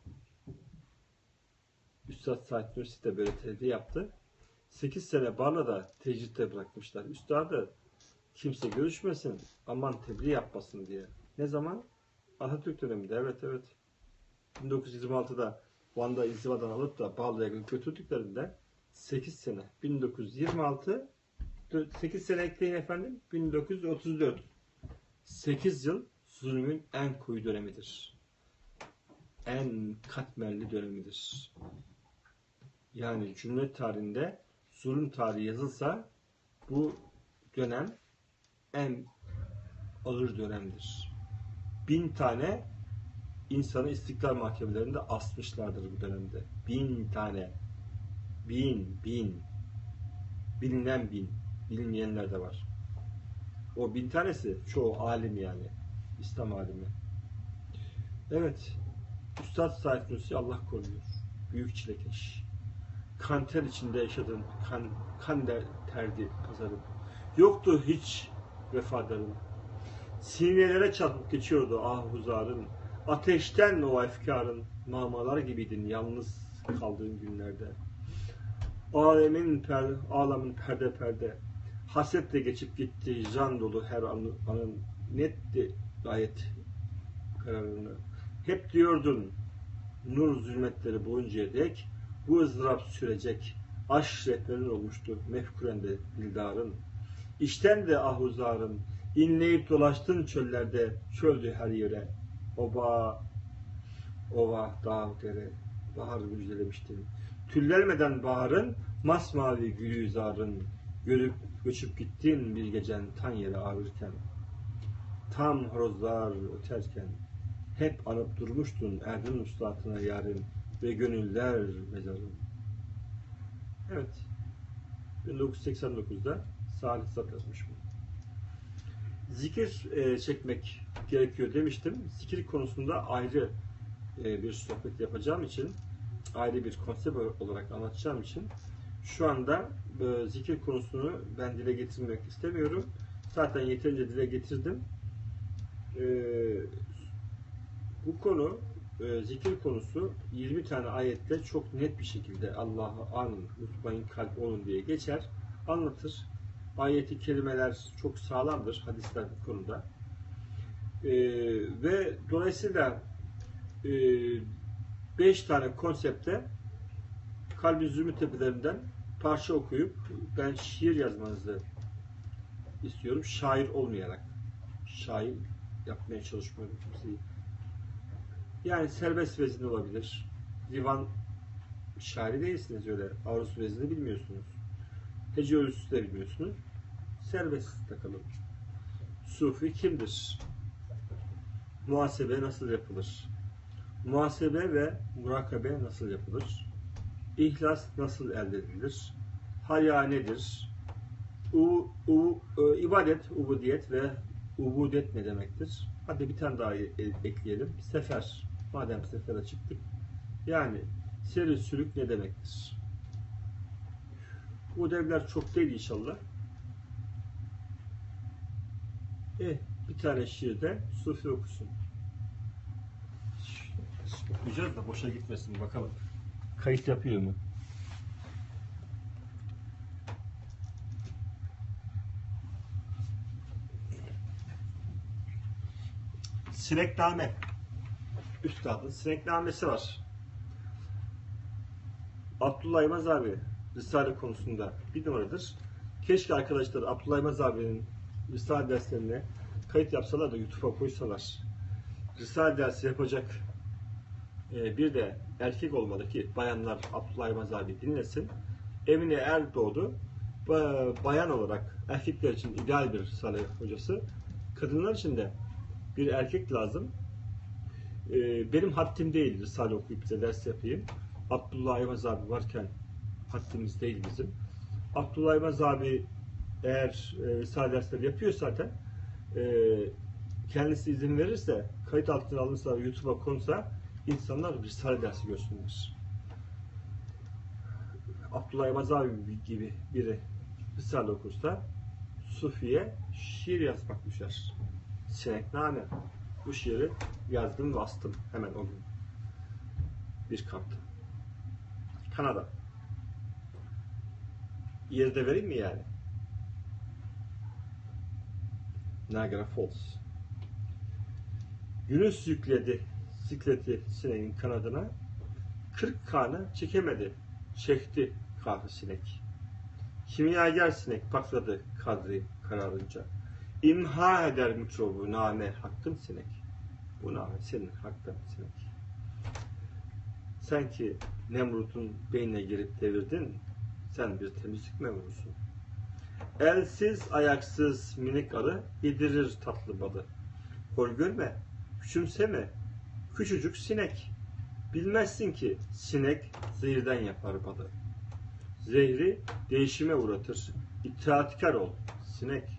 Speaker 1: Üstad Said Nursi de böyle tebliğ yaptı. sekiz sene Barla'da tecritte bırakmışlar. Üstadı kimse görüşmesin, aman tebliğ yapmasın diye. Ne zaman? Atatürk döneminde. Evet evet. bin dokuz yüz yirmi altıda Van'da inzivadan alıp da Barla'ya götürdüklerinde sekiz sene. bin dokuz yüz yirmi altı sekiz sene ekleyin efendim. bin dokuz yüz otuz dört. sekiz yıl zulmün en koyu dönemidir. En katmerli dönemidir. Yani Cumhuriyet tarihinde zulüm tarihi yazılsa bu dönem en ağır dönemdir. Bin tane insanı istiklal mahkemelerinde asmışlardır bu dönemde. Bin tane. Bin, bin. Bilinen bin. Bilinmeyenler de var. O bin tanesi çoğu alim yani. İslam alimi. Evet. Üstad Said Nursi Allah koruyor. Büyük çilekeş. Kan ter içinde yaşadın. Kan, kan der, terdi pazarım. Yoktu hiç vefadarın. Sinelere çarpıp geçiyordu ahuzarın. Ateşten o efkarın. Mamalar gibiydin yalnız kaldığın günlerde. Alemin per, ağlamın perde perde. Hasetle geçip gitti. Can dolu her anı, anın. Netti gayet kararını. Hep diyordun nur zulmetleri boyuncaya dek bu ızdırap sürecek. Aşk rehberin olmuştu mefkurende dildarın. İşten de ahuzarın. İnleyip dolaştın çöllerde. Çöldü her yere. Oba, ova, dağ, dere. Bahar müjdelemiştin. Tüllenmeden baharın, masmavi gülüzarın. Görüp göçüp gittin bir gecen tan yere ağrırken. Tam horozlar öterken. Hep anıp durmuştun erdin uslatına yarın ve gönüller mezarın. Evet. bin dokuz yüz seksen dokuzda Salih Zat yazmış bu. Zikir e, çekmek gerekiyor demiştim. Zikir konusunda ayrı e, bir sohbet yapacağım için, ayrı bir konsept olarak anlatacağım için şu anda e, zikir konusunu ben dile getirmek istemiyorum. Zaten yeterince dile getirdim. E, bu konu, e, zikir konusu yirmi tane ayette çok net bir şekilde Allah'ı anın, mutmain kalp olun diye geçer, anlatır. Ayeti kelimeler çok sağlamdır hadisler bu konuda. Ee, ve dolayısıyla e, beş tane konsepte Kalbi Zümrüt tepelerinden parça okuyup ben şiir yazmanızı istiyorum. Şair olmayarak. Şair yapmaya çalışmıyorum kimseyi. Yani serbest vezin olabilir. Divan şairi değilsiniz öyle. Aruz vezini bilmiyorsunuz. Hece ölçüsü de bilmiyorsunuz. Serbest takalım. Sufi kimdir? Muhasebe nasıl yapılır? Muhasebe ve murakabe nasıl yapılır? İhlas nasıl elde edilir? Haya nedir? U, u, e, ibadet, ubudiyet ve ubudet ne demektir? Hadi bir tane daha e, ekleyelim. Sefer. Madem sefere çıktık. Yani seri sülük ne demektir? Bu ödevler çok değil inşallah. Eh, bir tane şiirde Sufi okusun. Okuyacağız da boşa gitmesin bakalım. Kayıt yapıyor mu? Sinekname. Üstadın Sineknamesi var. Abdullah İmaz abi Risale konusunda bir numaradır. Keşke arkadaşlar Abdullah İmaz abinin Risale derslerine kayıt yapsalar da YouTube'a koysalar. Risale dersi yapacak e, bir de erkek olmalı ki bayanlar Abdullah İmaz abi dinlesin. Emine Erdoğdu bayan olarak erkekler için ideal bir Risale hocası. Kadınlar için de bir erkek lazım. E, benim haddim değil Risale okuyup bize ders yapayım. Abdullah İmaz abi varken haddimiz değil bizim. Abdullah İmaz abi eğer e, risale dersleri yapıyor zaten, e, kendisi izin verirse, kayıt altına alırsa, YouTube'a konsa insanlar risale dersi görsünler. Abdullah Mazavi gibi biri risale okursa Sufi'ye şiir yazmak düşer. Sinekname. Bu şiiri yazdım ve astım hemen o gün. Bir kampta. Kanada. Yeri de vereyim mi yani? Niagara Falls. Yunus yükledi sikleti sineğin kanadına. Kırk kanı çekemedi. Çekti kahrı sinek. Kimyager sinek patladı kadri kararınca. İmha eder mikrobu name hakkın sinek. Bu name senin hakkın sinek. Sen ki Nemrut'un beynine girip devirdin, sen bir temizlik memurusun. Elsiz ayaksız minik arı yedirir tatlı balı. Hor görme, küçümseme, küçücük sinek. Bilmezsin ki sinek zehirden yapar balı. Zehri değişime uğratır, itaatkar ol sinek.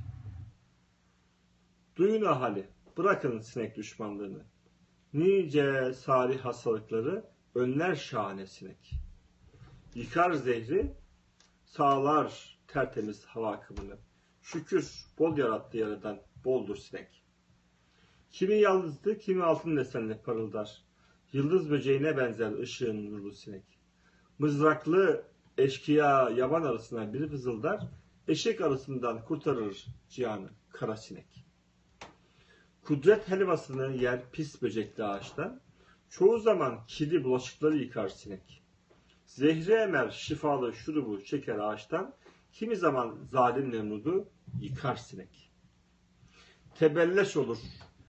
Speaker 1: Duyun ahali, bırakın sinek düşmanlığını. Nice salih hastalıkları önler şahane sinek. Yıkar zehri, sağlar tertemiz hava akımını. Şükür bol yarattı yaradan, boldur sinek. Kimi yalnızdı, kimi altın desenle parıldar. Yıldız böceğine benzer ışığın nurlu sinek. Mızraklı eşkıya yaban arasına bir vızıldar, eşek arasından kurtarır cihanı kara sinek. Kudret helvasını yer pis böcekli ağaçtan, çoğu zaman kirli bulaşıkları yıkar sinek. Zehri emer şifalı şurubu çeker ağaçtan, kimi zaman zalim Nemrud'u yıkar sinek. Tebelleş olur